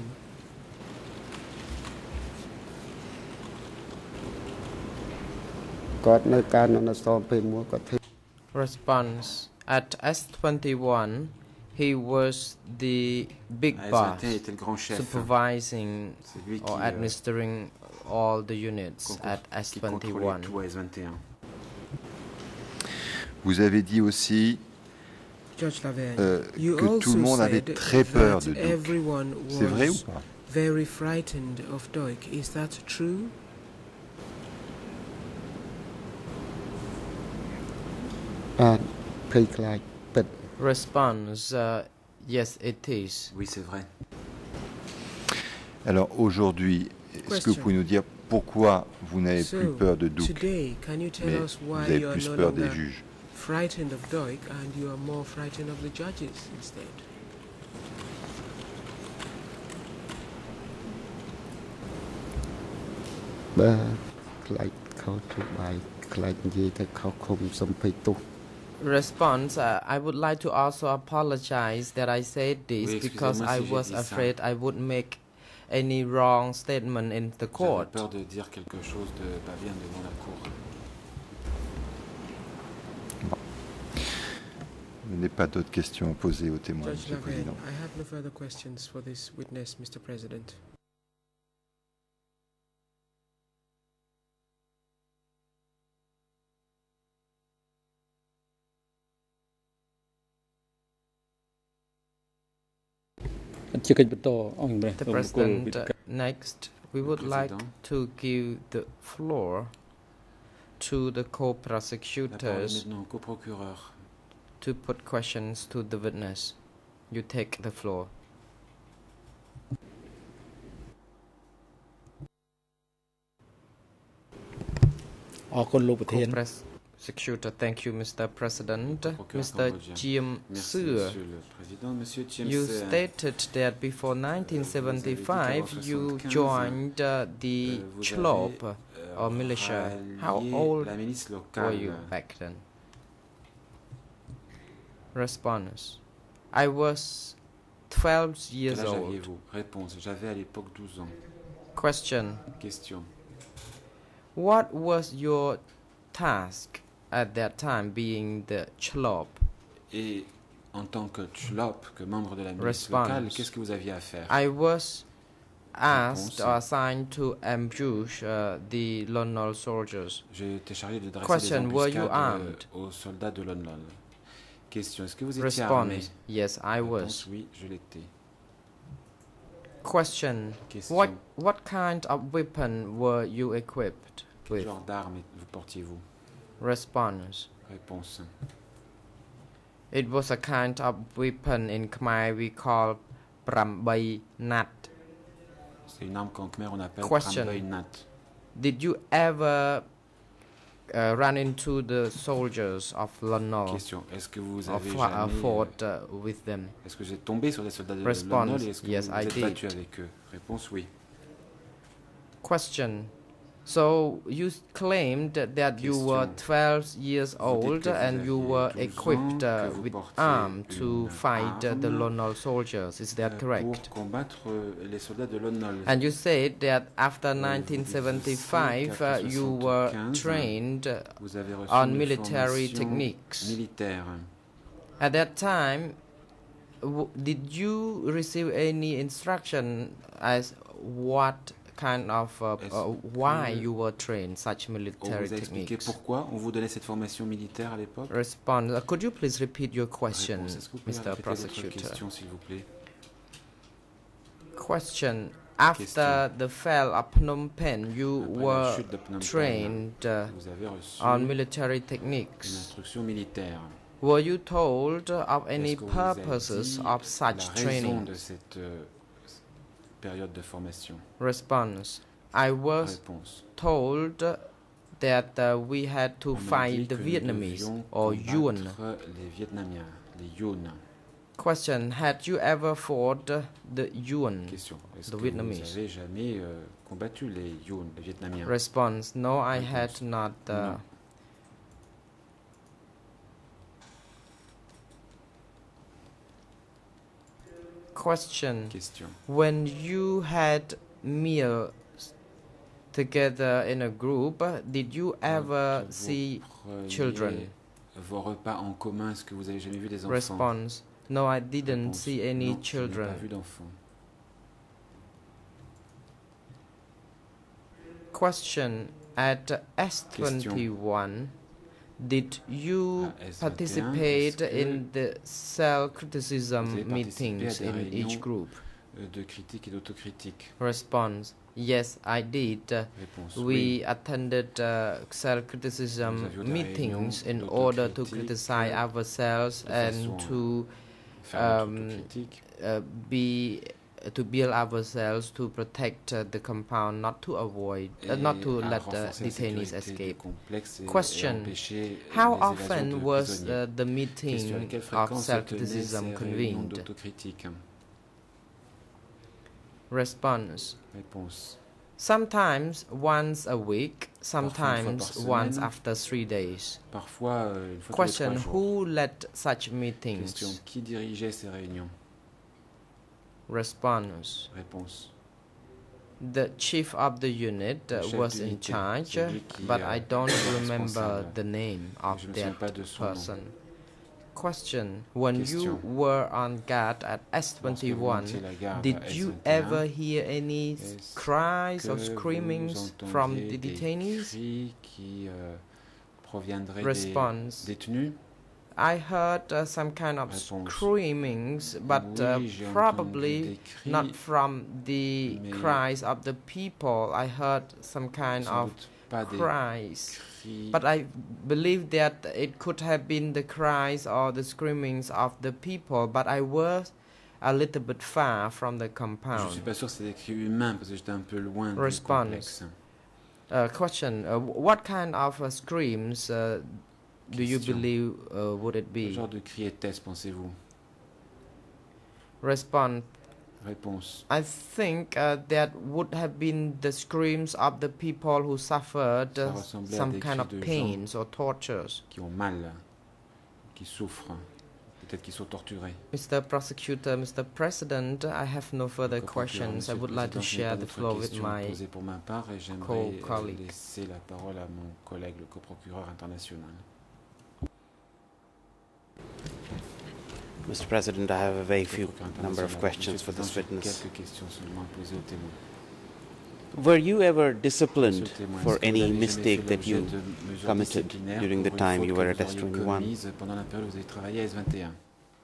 Response. At S twenty-one, he was the big À boss, S vingt et un, il était le grand chef. supervising C'est lui qui, or euh, administering all the units con- at S qui contrôlait twenty-one. tout à S vingt et un. Vous avez dit aussi Judge Laverne, euh, you que tout le also monde avait said très peur that de Duc. everyone C'est vrai ou was pas? very frightened of Doik. Is that true? Uh, Please like, but Response, uh, yes, it is. Oui, c'est vrai. Alors aujourd'hui, est-ce que vous pouvez nous dire pourquoi vous n'avez So, plus peur de Douk, today, can you tell mais us vous why avez you are plus no peur des longer juges? frightened of Doik and you are more frightened of the judges instead? bah, ខ្លាចខុសទៅបាយខ្លាចនិយាយទៅខុសឃុំសំភ័យទោស Response, uh, I would like to also apologize that I said this Oui, because excusez-moi I si j'ai was dit ça. afraid I would make any wrong statement in the J'avais court. peur de dire quelque chose de pas bien devant la cour. Je n'ai pas d'autres questions à poser aux témoins, Judge Monsieur le Laverne, Président. I have no further questions for this witness, Mister President. The President, uh, next, we would like Président. to give the floor to the La parole est co-prosecutors maintenant au coprocureur. to put questions to the witness. You take the floor. Co-prosecutor, thank you, Mister President. Procureur Mister cambodgien. Chiem Merci, Suor, Monsieur le Président. Monsieur Chiem you Suor, stated that before nineteen seventy-five you joined uh, the euh, vous Chlop avez, euh, or militia. How rallié old la milice were locale. you back then? Response, I was twelve years Quel âge old. aviez-vous? Réponse, j'avais à l'époque douze ans. Question, Question, what was your task at that time being the Chlop? et en tant que Chlop, que membre de la milice Response. locale, qu'est-ce que vous aviez à faire? I was asked Réponse. or assigned to ambush uh, the Lon Nol soldiers. J'ai été chargé de dresser Question, des were you embuscades armed? euh, aux soldats de Lon Nol. Question, est-ce que vous étiez armé? Response, yes, I Réponse, was. oui, je l'étais. Question, Question, what what kind of weapon were you equipped quel with? genre d'arme vous portiez-vous? Response, Réponse, it was a kind of weapon in Khmer we call Prambay Nat. c'est une arme qu'en Khmer on appelle Question. Prambay Nat. Did you ever uh, run into the soldiers of Lon Nol Question, est-ce que vous or avez fa- uh, jamais... euh, fought uh, with them? Est-ce que j'ai tombé sur des soldats de Lon Response, Nol et est-ce que yes, vous I vous êtes did. battu avec eux? Réponse, oui. Question, so you claimed that you were Question. twelve years Vous dites old que vous and you aviez were douze equipped ans, uh, que vous with portiez arms to une fight uh, the arme, Lon Nol soldiers. Is that euh, correct? Pour combattre euh, les soldats de Lon Nol. And you said that after Euh, vous nineteen seventy-five disiez uh, qu'après you were soixante-quinze, trained uh, Vous avez reçu on une military formation techniques. militaire. At that time, w- did you receive any instruction as what kind of uh, Est-ce uh, why que you were trained such On military vous a expliqué techniques? pourquoi on vous donnait cette formation militaire à l'époque? Response. Uh, could you please repeat your question, Réponse, est-ce que vous pouvez Mister répéter votre Prosecutor? question, s'il vous plaît? Question. After Question. the fall of Phnom Penh, you Après la were chute de Phnom Penh, trained uh, vous avez reçu on military une techniques. instruction militaire. Were you told of any Est-ce qu'on vous a purposes dit of such la raison training? de cette euh, période de formation? Response. I was Réponse. told that uh, we had to On m'a dit fight the que nous Vietnamese devions or Yuan. combattre les Vietnamiens, les Yun. Question. Had you ever fought uh, the Yuan? Question. Est-ce The que Vietnamese. vous avez jamais euh, combattu les Yun, les Vietnamiens? Response. No, I had Réponse. not. Uh, Non. Question. Question. When you had meals together in a group, uh, did you ever Quand vous see preniez children? vos repas en commun, est-ce que vous avez jamais vu des enfants? Response. No, I didn't Réponse. see any Non, je n'ai pas children. vu d'enfants. Question. At S twenty-one, did you À S vingt et un, participate est-ce que in the self-criticism vous avez participé à meetings des in réunions each group? de critique et d'autocritique. Response. Yes, I did. Uh, Réponse. we Oui. attended uh, self-criticism Nous avions des meetings in réunions order to d'autocritique criticize ourselves de and façon to faire notre um, autocritique, uh, be to build ourselves to protect uh, the compound, not to avoid, uh, et not to à let the renforcer la detainees sécurité du escape. complexe et, et Question. empêcher How les évasions often de was prisonniers. uh, the Question. À meeting quelle of fréquence se tenaient self-criticism ces réunions convened? d'autocritique? Response. Réponse. Sometimes once a week, Parfois une fois par sometimes once semaine. after three days. Parfois euh, une fois tous les Question. trois jours. Who led such Question. meetings? Qui dirigeait ces réunions? Response. Réponse. The chief of the unit uh, Le chef was in d'unité, charge, c'est lui qui, but euh, I don't est remember responsable. the name Je of me souviens that pas de son nom. person. Question. When Question. you were on guard at S Lorsque vous twenty-one, montiez la garde did à you S vingt et un, ever hear any s- est-ce cries or que screamings vous from entendiez the des detainees? cris qui euh, proviendraient Response. des détenus? I heard uh, some kind of Réponse. screamings, but uh, Oui, j'ai entendu probably des cris, not from the mais cries of the people. I heard some kind sans of doute pas des cries. cris, But I believe that it could have been the cries or the screamings of the people, but I was a little bit far from the je compound. suis pas sûr que c'est des cris humains parce que j'étais un peu loin du Response. complexe. Uh, question, uh, what kind of uh, screams uh, do you Question. believe uh, would it Quel be? genre de cri était-ce, pensez-vous? Response. Réponse. I think uh, that would have been the screams of the people who suffered Ça uh, ressemblait à some des kind cris of de gens pains or tortures. qui ont mal, qui souffrent, peut-être qui sont torturés. Mister Prosecutor, Mister President, I have no further Encore procureur, questions. I Monsieur would le like to Président, je n'ai share pas the d'autres floor with questions à my poser pour ma part et j'aimerais euh, co-colleague. laisser la parole à mon collègue, le coprocureur international. Mister President, I have a very few Coprocureur number of international. questions Monsieur for le this Président, j'ai witness. quelques questions seulement à poser au témoin. Were you ever Monsieur disciplined le témoin, for est-ce que vous any avez jamais mistake fait that l'objet you de mesures committed disciplinaires during the pour une time faute you que were vous at S auriez twenty-one? commise pendant la période où vous avez travaillé à S vingt et un?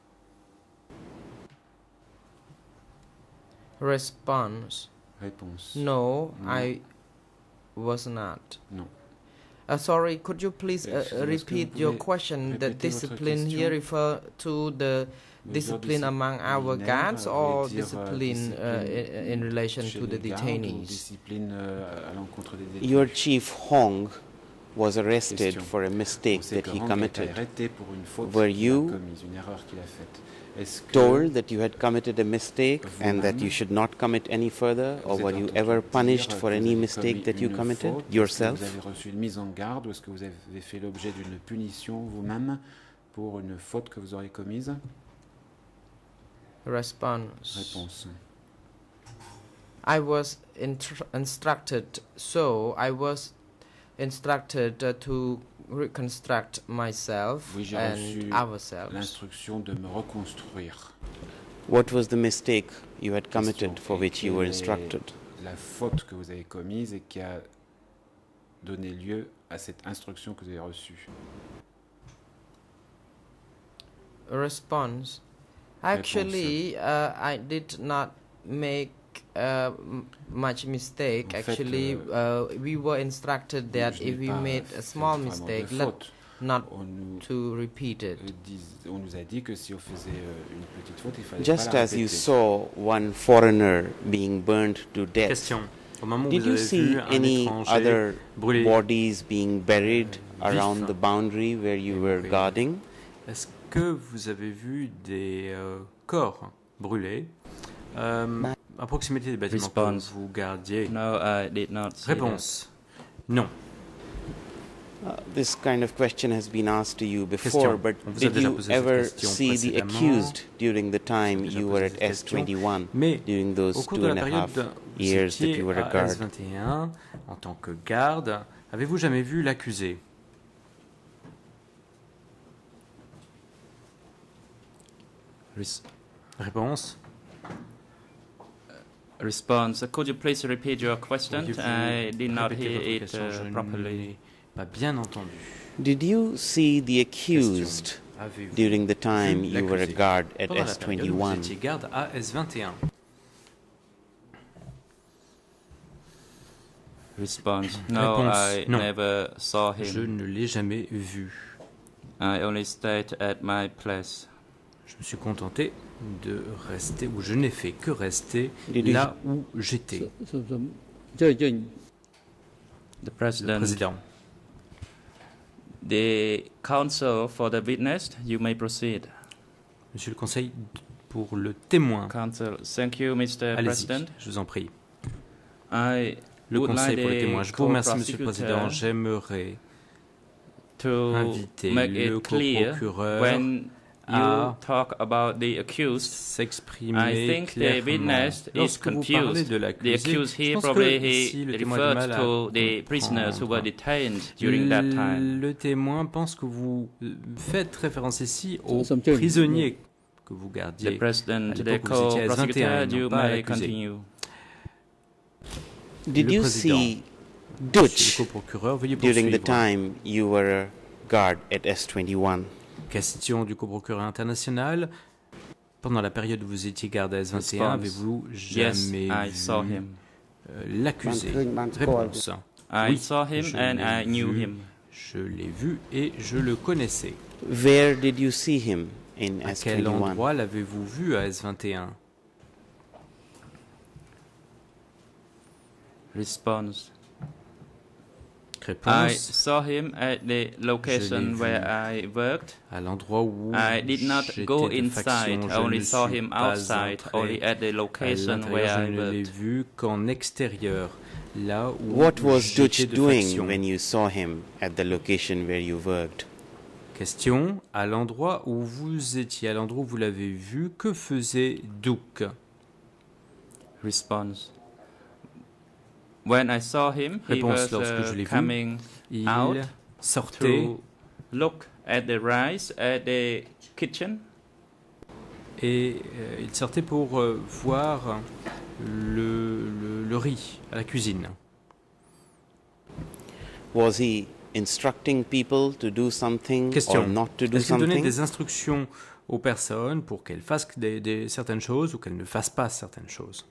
Response. Réponse. No, Non. I was not. Non. Uh, sorry, could you please uh, Excusez-moi, est-ce que repeat vous your pouvez question? The répéter votre discipline question? here refer to the Mesures discipline among our disciplinaires, guards vous or voulez dire, euh, discipline uh, discipline in, in relation chez to the les gardes ou detainees? discipline euh, à l'encontre des détenus? Your chief Hong was arrested Question. for a mistake On sait that que he Hong a été committed. arrêté pour une faute Were qu'il a you commise, une erreur qu'il a faite. Est-ce que Told that you had committed a mistake and that Vous-même, you should not commit any further, or vous were êtes you entendu ever dire punished for que vous any avez mistake commis that you une committed faute? Est-ce que yourself? vous avez reçu une mise en garde ou est-ce que vous avez fait l'objet d'une punition vous-même pour une faute que vous auriez commise? Response. Réponse. I was intr- instructed, so I was instructed uh, to reconstruct myself Oui, j'ai and reçu ourselves. l'instruction de me reconstruire. What was the mistake you had committed Question. for Et which you were quelle est instructed? La faute que vous avez commise et qui a donné lieu à cette instruction que vous avez reçue. Response. Actually, uh, I did not make uh, m- much mistake. En fait, Actually, euh, uh, we were instructed that je n'ai if we pas made a fait small vraiment de mistake, let faute. not On nous, to repeat it. euh, dis- on nous a dit que si on faisait euh, une petite faute, il fallait Just pas la as you répéter. saw one foreigner being burned to death, Question. Au moment où did vous you avez see vu un any étranger other brûlé, bodies being buried euh, around vif the boundary where you et were mourir, guarding? est-ce que vous avez vu des euh, corps brûlés euh, à proximité des bâtiments Response. que vous gardiez? No, I did not see Réponse. Non. Uh, this kind of question has been asked to you before, Question. but On vous a did déjà you posé cette ever question see the précédemment. accused during the time déjà you posé were at cette S question. twenty-one, Mais during au those cours two de la and a période half où vous years that étiez you were a à guard? S vingt et un en tant que garde, avez-vous jamais vu l'accusé? Res- Réponse. response. Could you please repeat your question? Pourriez-vous I did not répéter hear votre it question? Je uh, ne properly. l'ai pas bien entendu. Did you see the accused Avez-vous during the time vu you were a l'accusé guard at pendant la S période où vous twenty-one? étiez garde à S vingt et un? Response. No, Réponse. I Non. never saw him. Je ne l'ai jamais vu. I only stayed at my place. Je me suis contenté de rester, ou je n'ai fait que rester Did you- là où j'étais. សូមសូមអញ្ជើញអញ្ជើញ The Le president. président. The counsel for the witness, you may proceed. Monsieur le conseil, pour le témoin. Counsel, thank you, Mister Allez-y, President. je vous en prie. I Le would conseil like pour le the témoin. Je vous remercie, Monsieur le co-prosecutor Président. J'aimerais to inviter make le it clear coprocureur when you à talk about the accused. I s'exprimer think the clairement. witness is Lorsque vous parlez confused. de The l'accusé, accused je here pense probably que he si le témoin a du refers mal à to the prisoners who were comprendre, detained during that time. le témoin pense que vous euh, faites référence ici aux Some change. prisonniers que vous The gardiez. president, À the l'époque, vous étiez à vingt et un, co-prosecutor, et non you pas à may l'accusé. continue. Did Le you président. see Monsieur Dutch le coprocureur, veuillez during the poursuivre. time you were a guard at S twenty-one? Question du coprocureur international. Pendant la période où vous étiez garde à S vingt et un, Response. avez-vous Yes, jamais I saw vu him. euh, l'accusé? Ban- ban- Réponse. I Oui, saw him je and l'ai I knew vu. him. Je l'ai vu et je le connaissais. Where did you see him in À S quel twenty-one? endroit l'avez-vous vu à S vingt et un? Response. I Réponse. saw him at the location vu. where I worked. À l'endroit où I did not j'étais go de inside. faction, I je only ne saw suis him pas outside, entré only at the à location l'intérieur, where je I ne l'ai worked. vu qu'en extérieur, là où What was Dutch j'étais de doing faction. when you saw him at the location where you worked? Question, à l'endroit où vous étiez, à l'endroit où vous l'avez vu, que faisait Duc? Response. When I saw him, he Réponse, was lorsque je uh, l'ai vu, coming Il out sortait to look at the rice at the kitchen. et euh, il sortait pour euh, voir le, le, le riz à la cuisine. Was he instructing people to do something or Question, not to do est-ce qu'il donnait something? des instructions aux personnes pour qu'elles fassent des, des, certaines choses ou qu'elles ne fassent pas certaines choses?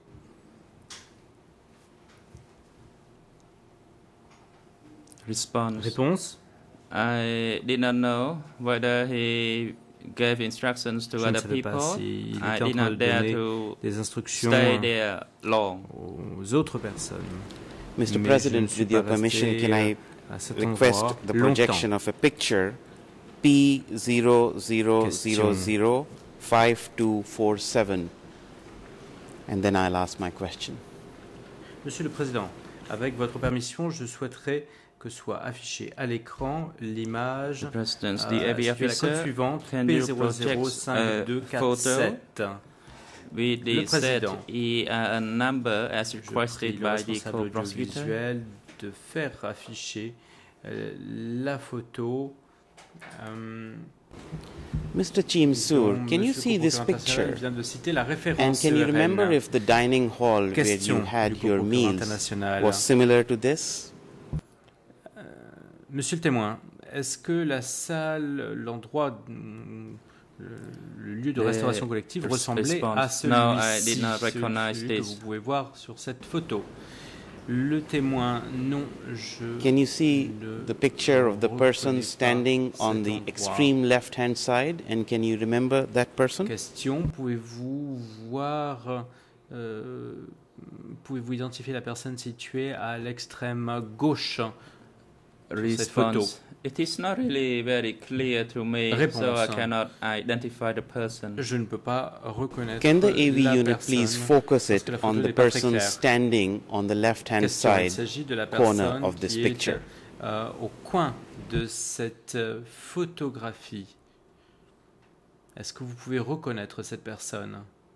Response. Réponse, I did not know whether he gave instructions to je ne other savais people. pas s'il I était en did train de not dare donner to des instructions stay there long. aux autres personnes. Mister Mais President, je ne suis with your pas permission, resté can I à cet request endroit the longtemps. projection of a picture P zero zero zero zero five two four seven, and then I'll ask my question. Monsieur le Président, avec votre permission, je souhaiterais que soit affichée à l'écran l'image The President, euh, the A V située à la officer, code suivante can P you zéro zéro project cinq deux a quatre photo sept. with Le the set président. E a number as Je prie requested le by the responsable co-prosecutor. audiovisuel de faire afficher euh, la photo. euh, Mister Chiem Suor, dont can you Monsieur see le this procureur international picture? vient de citer la And référence can you E R N. remember if the dining hall where Question you had du your procureur meals international. was similar to this? Monsieur le témoin, est-ce que la salle, l'endroit, mm, le, le lieu de The restauration collective res- ressemblait response. à No, celui-ci, I did not celui- recognize celui que this. vous pouvez voir sur cette photo? Le témoin, non, je Can you see ne the picture of the person reconnais pas standing on cet the endroit. extreme left-hand side? And can you remember that person? Question, pouvez-vous voir, euh, pouvez-vous identifier la personne située à l'extrême gauche sur cette photo? Response. It is not really very clear to me, Réponse. so I cannot identify the person. Je ne peux pas reconnaître Can the A V la unit personne please focus parce it que la on photo the n'est pas très person claire. standing on the left-hand Question, il side s'agit de la corner personne of this qui picture? est euh, au coin de cette euh, photographie. Est-ce que vous pouvez reconnaître cette personne?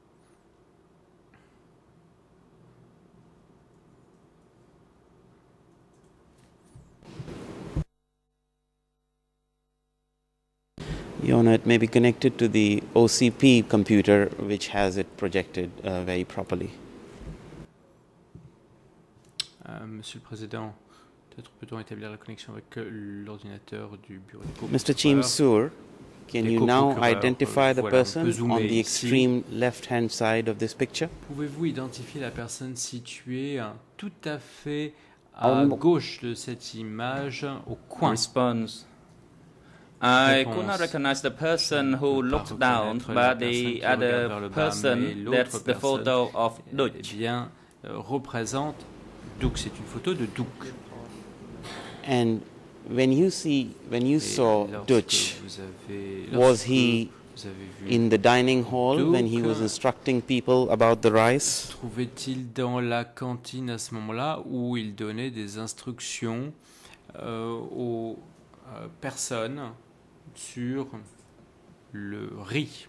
Your Honor, it may be connected to the O C P computer, which has it projected uh, very properly. Euh, Monsieur le Président, peut-être peut-on établir la connexion avec euh, l'ordinateur du bureau du Mister Chiem coprocureur. Suor, can Les you now coprocureurs, identify the voilà, on peut person zoomer on the ici. extreme left-hand side of this picture? Pouvez-vous identifier la personne située euh, tout à fait à gauche de cette image, au coin. Response. I Réponse. could not recognize the person who Pas looked down, reconnaître la but personne the qui regarde vers other le bas, person, mais l'autre that's the personne, photo of eh Dutch. bien, euh, représente Duc. C'est une photo de Duc. And when you see, when you Et saw lorsque Dutch, vous avez- was lorsque he vous avez vu in the dining hall when he Duc, was instructing people about the rice? trouvait-il dans la cantine à ce moment-là où il donnait des instructions euh, aux euh, personnes sur le riz?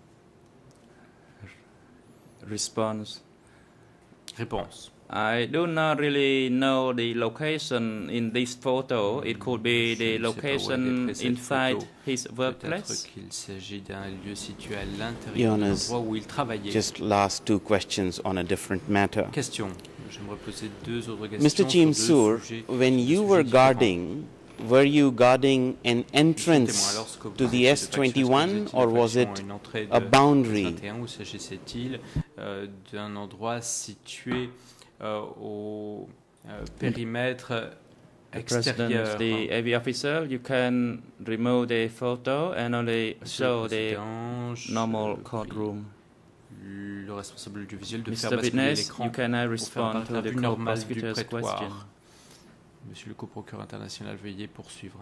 Response. Réponse. I do not really know the location in this photo. It could be the Je ne sais pas où elle est location prise, cette inside photo. his Peut-être workplace. qu'il s'agit d'un lieu situé à l'intérieur de Jonas, l'endroit où il travaillait. just last two questions on a different matter. Question. J'aimerais poser deux autres questions. Mister Chiem sur Suor, deux sujets- when deux you sujets were différents. guarding, were you guarding an Témoin, entrance lorsque vous to the étiez de S faction, est-ce que vous twenty-one étiez de or was faction it à une entrée a de boundary? S vingt et un, ou s'agissait-il euh, d'un endroit situé euh, au euh, périmètre The president, extérieur? the A V officer, you can remove the photo and only Monsieur show le the Président, je normal prie courtroom. le responsable du visuel de faire Mister basculer Witness, l'écran you can now pour faire respond apparaître to la the vue normale du co-prosecutor's prétoire. question. Monsieur le coprocureur international, veuillez poursuivre.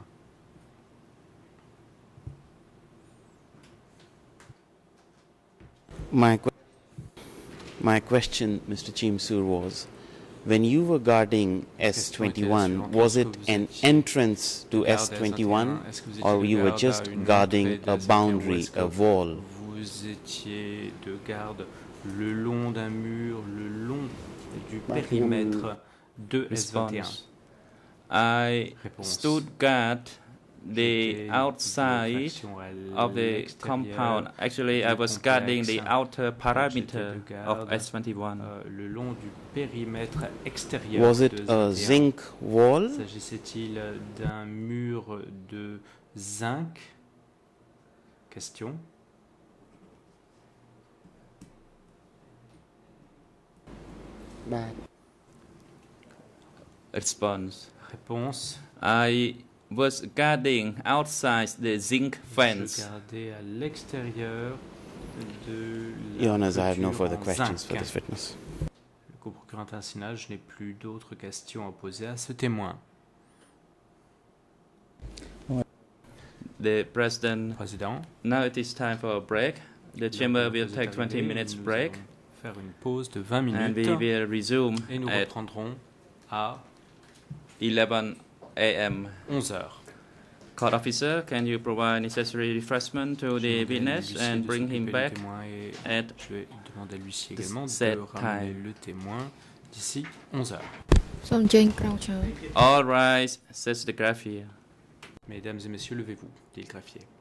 My, que- my question, Mister Chiem Suor, was when you were guarding S twenty-one, was it an entrance to S twenty-one or you were just guarding a boundary, a wall? Vous étiez de garde le long d'un mur, le long du périmètre de S vingt et un. Response. I Réponse. stood guard the J'étais de outside faction à of the l'extérieur compound. Actually, I du was guarding the complexe. outer parameter J'étais de of garde, S twenty-one. euh, le long du périmètre extérieur Was de it S a vingt et un. zinc wall? S'agissait-il d'un mur de zinc? Question. បាទ Response. Réponse. I was guarding outside the zinc Je fence. gardais à l'extérieur de la Jonas, I have no clôture further en questions zinc. for this witness. Le coprocureur international, je n'ai plus d'autres questions à poser à ce témoin. The president. Président. Now it is time for a break. The chamber will Vous take êtes twenty arrivé, minutes nous break, allons faire une pause de vingt and minutes we will resume et nous at reprendrons à eleven a m onze heures. Court officer, can you provide necessary refreshment to the witness and bring him back at Je vais demander à l'huissier the également set de ramener time? le témoin d'ici onze heures. All rise, says the graphier. Mesdames et messieurs, levez-vous, dit le greffier.